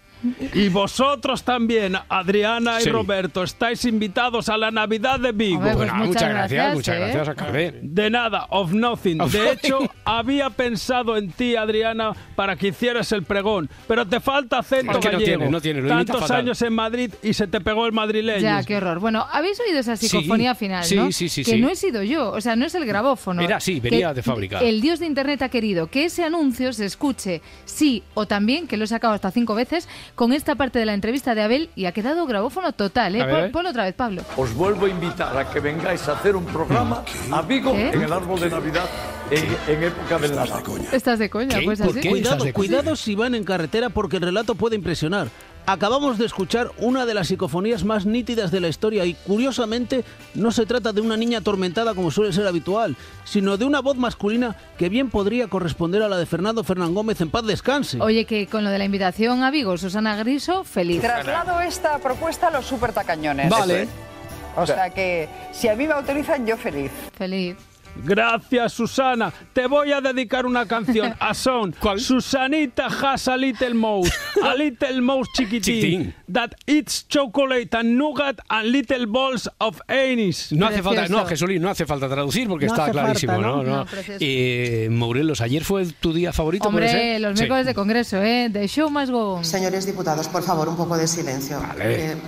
Y vosotros también, Adriana y sí. Roberto, estáis invitados a la Navidad de Vigo. Ver, pues bueno, muchas, muchas gracias, gracias muchas ¿eh? gracias, Alcalde. De nada, of nothing. Of de hecho, había pensado en ti, Adriana, para que hicieras el pregón, pero te falta acento gallego. No tiene, no tiene, lo Tantos años en Madrid y se te pegó el madrileño. Ya, qué horror. Bueno, habéis oído esa psicofonía sí, final, sí, ¿no? Sí, sí, que sí. no he sido yo, o sea, no es el grabófono. Era así, venía que de fábrica. El dios de internet ha querido que ese anuncio se escuche sí o también, que lo he sacado hasta cinco veces, con esta parte de la entrevista de Abel y ha quedado grabófono total, ¿eh? Pon, ponlo otra vez, Pablo. Os vuelvo a invitar a que vengáis a hacer un programa a Vigo ¿Qué? en el árbol de Navidad en, en época del Nadal. Estás de coña, ¿Qué? pues ¿Por así. qué? Cuidado, de cuidado si van en carretera porque el relato puede impresionar. Acabamos de escuchar una de las psicofonías más nítidas de la historia y, curiosamente, no se trata de una niña atormentada como suele ser habitual, sino de una voz masculina que bien podría corresponder a la de Fernando Fernán Gómez en paz descanse. Oye, que con lo de la invitación a Vigo, Susana Griso, feliz. Traslado esta propuesta a los supertacañones. Vale. O sea que, si a mí me autorizan, yo feliz. Feliz. Gracias, Susana. Te voy a dedicar una canción a Son. ¿Cuál? Susanita has a little mouse, a little mouse chiquitín, chiquitín, that eats chocolate and nougat and little balls of anise. No hace falta, no, Jesulín, no hace falta traducir porque no está clarísimo, falta, ¿no? ¿no? no. Eh, Morelos, ayer fue tu día favorito, Hombre, ¿puede ser? los miércoles sí. de Congreso, ¿eh? The show must go on. Señores diputados, por favor, un poco de silencio. Vale. Eh,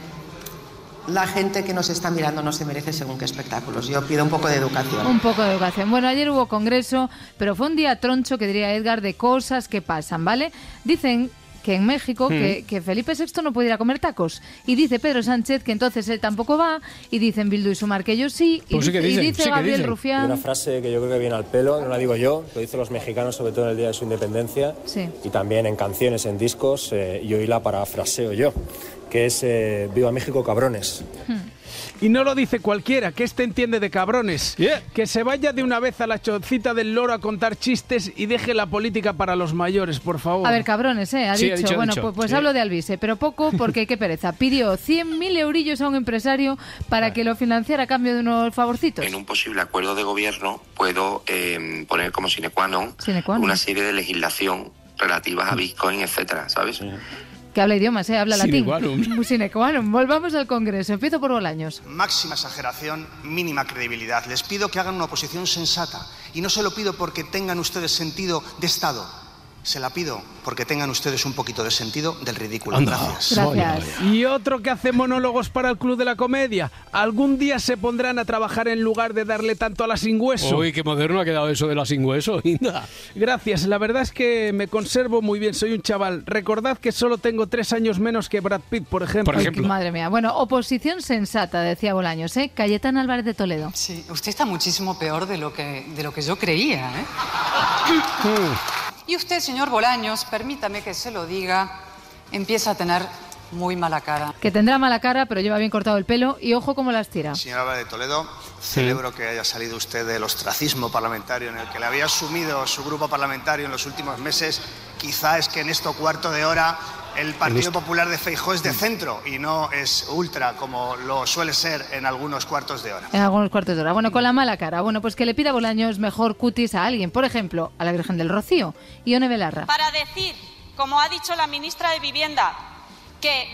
La gente que nos está mirando no se merece según qué espectáculos. Yo pido un poco de educación. Un poco de educación. Bueno, ayer hubo congreso, pero fue un día troncho, que diría Edgar, de cosas que pasan, ¿vale? Dicen que en México, mm. que, que Felipe sexto no puede ir a comer tacos. Y dice Pedro Sánchez que entonces él tampoco va, y dicen Bildu y Sumar que ellos sí, y, pues sí dice, dicen, y dice sí Gabriel dicen. Rufián... Hay una frase que yo creo que viene al pelo, no la digo yo, lo dicen los mexicanos, sobre todo en el día de su independencia, sí. y también en canciones, en discos, eh, y hoy la parafraseo yo, que es eh, Viva México, cabrones. Hmm. Y no lo dice cualquiera, que este entiende de cabrones. Yeah. Que se vaya de una vez a la chocita del loro a contar chistes y deje la política para los mayores, por favor. A ver, cabrones, ¿eh? Ha, sí, dicho. ha dicho. Bueno, dicho. pues, pues sí. hablo de Alvise, pero poco porque qué pereza. Pidió cien mil eurillos a un empresario para que lo financiara a cambio de unos favorcitos. En un posible acuerdo de gobierno puedo eh, poner como sine qua non, sine qua non una serie de legislación relativas a Bitcoin, etcétera, ¿sabes? Sí. Que habla idiomas, ¿eh? Habla Sine latín. qua non. Sine qua non. Volvamos al Congreso. Empiezo por Bolaños. Máxima exageración, mínima credibilidad. Les pido que hagan una oposición sensata. Y no se lo pido porque tengan ustedes sentido de Estado. Se la pido porque tengan ustedes un poquito de sentido del ridículo. Anda. Gracias. Gracias. Y otro que hace monólogos para el Club de la Comedia. Algún día se pondrán a trabajar en lugar de darle tanto a la sin hueso. Uy, qué moderno ha quedado eso de la sin hueso. Gracias, la verdad es que me conservo muy bien, soy un chaval. Recordad que solo tengo tres años menos que Brad Pitt, por ejemplo. Por ejemplo. Ay, madre mía. Bueno, oposición sensata, decía Bolaños, ¿eh? Cayetana Álvarez de Toledo. Sí, usted está muchísimo peor de lo que, de lo que yo creía, ¿eh? Y usted, señor Bolaños, permítame que se lo diga, empieza a tener muy mala cara. Que tendrá mala cara, pero lleva bien cortado el pelo y ojo cómo las tira. Señora Álvarez de Toledo, celebro que haya salido usted del ostracismo parlamentario en el que le había sumido su grupo parlamentario en los últimos meses. Quizá es que en esto cuarto de hora el Partido Popular de Feijóo es de centro y no es ultra como lo suele ser en algunos cuartos de hora. En algunos cuartos de hora. Bueno, con la mala cara. Bueno, pues que le pida Bolaños mejor cutis a alguien. Por ejemplo, a la Virgen del Rocío. Ione Belarra. Para decir, como ha dicho la ministra de Vivienda, que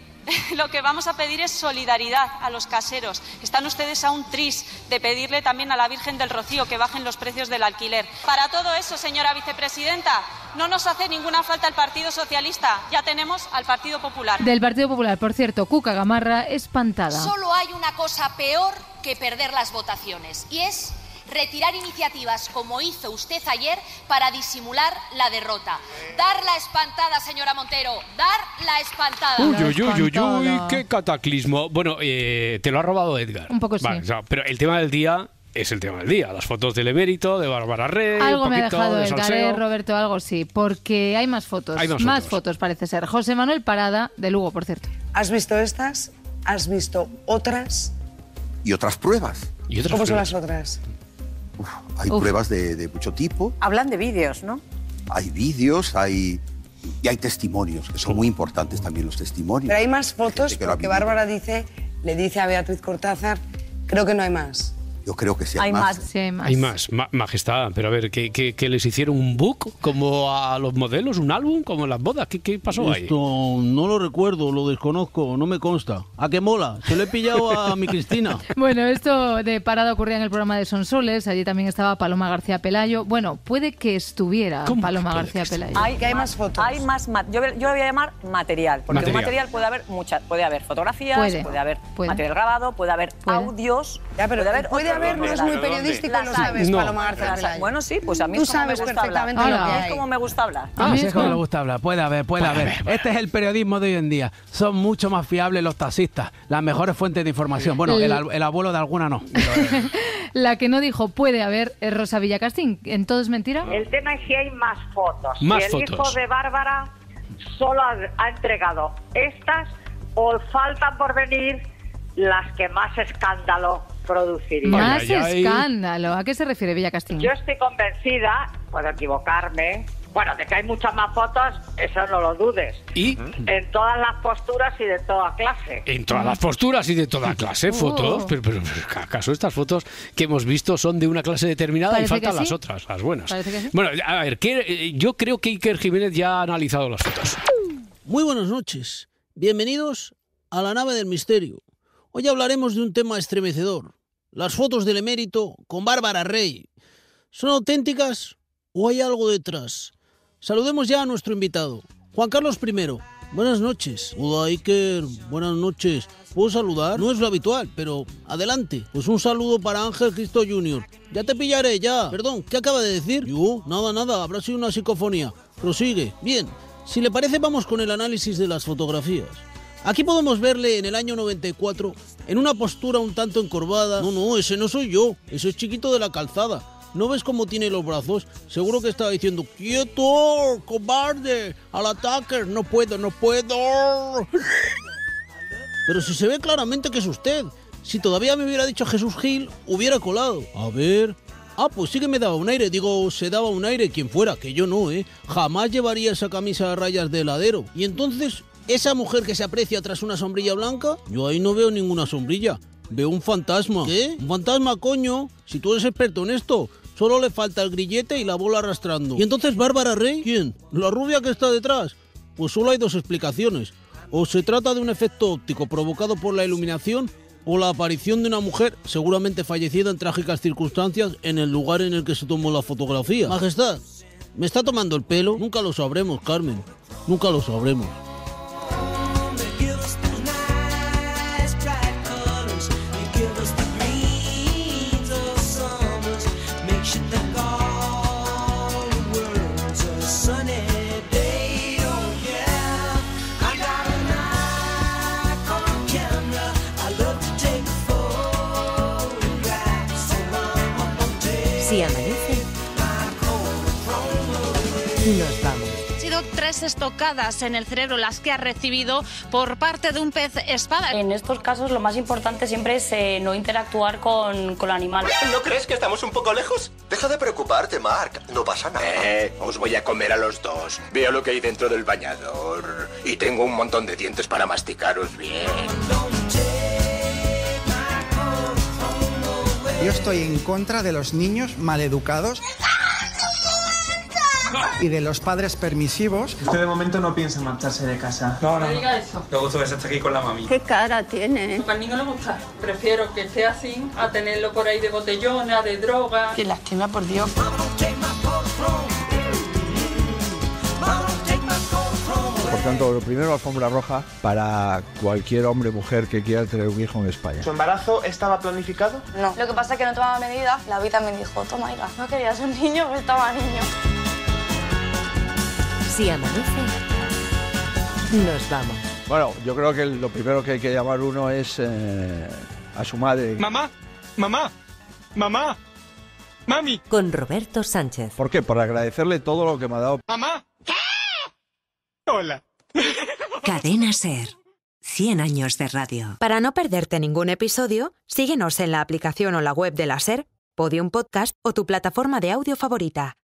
lo que vamos a pedir es solidaridad a los caseros. Están ustedes a un tris de pedirle también a la Virgen del Rocío que bajen los precios del alquiler. Para todo eso, señora vicepresidenta, no nos hace ninguna falta el Partido Socialista. Ya tenemos al Partido Popular. Del Partido Popular, por cierto, Cuca Gamarra, espantada. Solo hay una cosa peor que perder las votaciones, y es retirar iniciativas como hizo usted ayer para disimular la derrota. Dar la espantada, señora Montero, dar la espantada. Uy, uy, uy, uy, uy, qué cataclismo. Bueno, eh, te lo ha robado Edgar. Un poco sí. Vale, o sea, pero el tema del día es el tema del día. Las fotos del emérito, de Bárbara Rey, algo un me ha poquito dejado de Edgar, salseo. eh, Roberto, algo sí, porque hay más fotos. Hay más más fotos. fotos, parece ser. José Manuel Parada, de Lugo, por cierto. ¿Has visto estas? ¿Has visto otras? ¿Y otras pruebas? ¿Y otras ¿Cómo pruebas? son las otras? Uf, hay Uf. pruebas de, de mucho tipo. Hablan de vídeos, ¿no? Hay vídeos, hay... Y hay testimonios, que son muy importantes también los testimonios. Pero hay más fotos que lo ha porque vivido. Bárbara dice, le dice a Beatriz Cortázar, creo que no hay más. Yo creo que sí hay, Hay más, sí, hay más. Hay más, Ma- majestad. Pero a ver, ¿qué, qué, qué les hicieron? ¿Un book como a los modelos? ¿Un álbum como en las bodas? ¿Qué, qué pasó ahí? Esto no lo recuerdo, lo desconozco, no me consta. ¿A qué mola? Se lo he pillado a mi Cristina. Bueno, esto de Parada ocurría en el programa de Sonsoles. Allí también estaba Paloma García Pelayo. Bueno, puede que estuviera Paloma García Pelayo. Hay, que hay más fotos. Hay más, ma- yo, yo lo voy a llamar material, porque Material. un material puede haber muchas, puede haber fotografías, Puede, puede, haber puede. material grabado, puede haber Puede. audios, Ya, pero puede haber, puede otros haber, no es materiales. muy periodístico, Las lo hay. sabes, No. Paloma García Las hay. Pelayo. Bueno, sí, pues a mí Tú es como me sabes gusta hablar. perfectamente lo A que mí hay. es como me gusta hablar. A mí Así es es como como- le gusta hablar. Puede haber, puede haber. Este es el periodismo de hoy en día. Son mucho más fiables los taxistas, las mejores fuentes de información. Bueno, el, al- el abuelo de alguna no. Pero, La que no dijo puede haber es Rosa Villacastín. ¿En todo es mentira? El tema es si hay más fotos. Más si el fotos. hijo de Bárbara solo ha, ha entregado estas o faltan por venir las que más escándalo producirían. Más Ay, ay, ay. escándalo. ¿A qué se refiere Villacastín? Yo estoy convencida, puedo equivocarme, bueno, de que hay muchas más fotos, eso no lo dudes. ¿Y? En todas las posturas y de toda clase. En todas las posturas y de toda clase, fotos. Pero, pero, pero, ¿acaso estas fotos que hemos visto son de una clase determinada y Parece que faltan las sí. otras, las buenas? Parece que sí. Bueno, a ver, ¿qué- eh, yo creo que Iker Jiménez ya ha analizado las fotos. Muy buenas noches. Bienvenidos a la nave del misterio. Hoy hablaremos de un tema estremecedor. Las fotos del emérito con Bárbara Rey. ¿Son auténticas o hay algo detrás? Saludemos ya a nuestro invitado, Juan Carlos I. Buenas noches. Hola Iker, buenas noches. ¿Puedo saludar? No es lo habitual, pero adelante. Pues un saludo para Ángel Cristo junior Ya te pillaré, ya. Perdón, ¿qué acaba de decir? Yo, nada, nada, habrá sido una psicofonía. Prosigue. Bien. Si le parece, vamos con el análisis de las fotografías. Aquí podemos verle en el año noventa y cuatro, en una postura un tanto encorvada. No, no, ese no soy yo, ese es Chiquito de la Calzada. ¿No ves cómo tiene los brazos? Seguro que estaba diciendo, ¡quieto, cobarde! ¡Al ataque! ¡No puedo, no puedo! Pero si se ve claramente que es usted. Si todavía me hubiera dicho Jesús Gil, hubiera colado. A ver... Ah, pues sí que me daba un aire. Digo, se daba un aire quien fuera, que yo no, ¿eh? Jamás llevaría esa camisa a rayas de heladero. Y entonces, esa mujer que se aprecia tras una sombrilla blanca, yo ahí no veo ninguna sombrilla. Veo un fantasma. ¿Qué? Un fantasma, coño. Si tú eres experto en esto, solo le falta el grillete y la bola arrastrando. ¿Y entonces Bárbara Rey? ¿Quién? ¿La rubia que está detrás? Pues solo hay dos explicaciones. O se trata de un efecto óptico provocado por la iluminación, o la aparición de una mujer, seguramente fallecida en trágicas circunstancias, en el lugar en el que se tomó la fotografía. Majestad, ¿me está tomando el pelo? Nunca lo sabremos, Carmen. Nunca lo sabremos. Si amanece, nos vamos. Han sido tres estocadas en el cerebro las que ha recibido por parte de un pez espada. En estos casos lo más importante siempre es eh, no interactuar con, con el animal. ¿No crees que estamos un poco lejos? Deja de preocuparte, Mark. No pasa nada. Eh, os voy a comer a los dos. Veo lo que hay dentro del bañador. Y tengo un montón de dientes para masticaros bien. Yo estoy en contra de los niños maleducados y de los padres permisivos. Usted de momento no piensa marcharse de casa. No, no, no diga eso. Le gusta que se esté aquí con la mami. ¿Qué cara tiene? Al niño le gusta. Prefiero que esté así a tenerlo por ahí de botellona, de droga. Qué lástima, por Dios. Por tanto, lo primero, alfombra roja para cualquier hombre o mujer que quiera tener un hijo en España. ¿Su embarazo estaba planificado? No, lo que pasa es que no tomaba medidas. La vida me dijo, toma, hija, no querías un niño, pues estaba niño. Si amanece, nos vamos. Bueno, yo creo que lo primero que hay que llamar uno es eh, a su madre. ¡Mamá! ¡Mamá! ¡Mamá! ¡Mami! Con Roberto Sánchez. ¿Por qué? Por agradecerle todo lo que me ha dado. ¡Mamá! ¿Qué? Hola. Cadena SER. cien años de radio. Para no perderte ningún episodio, síguenos en la aplicación o la web de la SER, Podium Podcast o tu plataforma de audio favorita.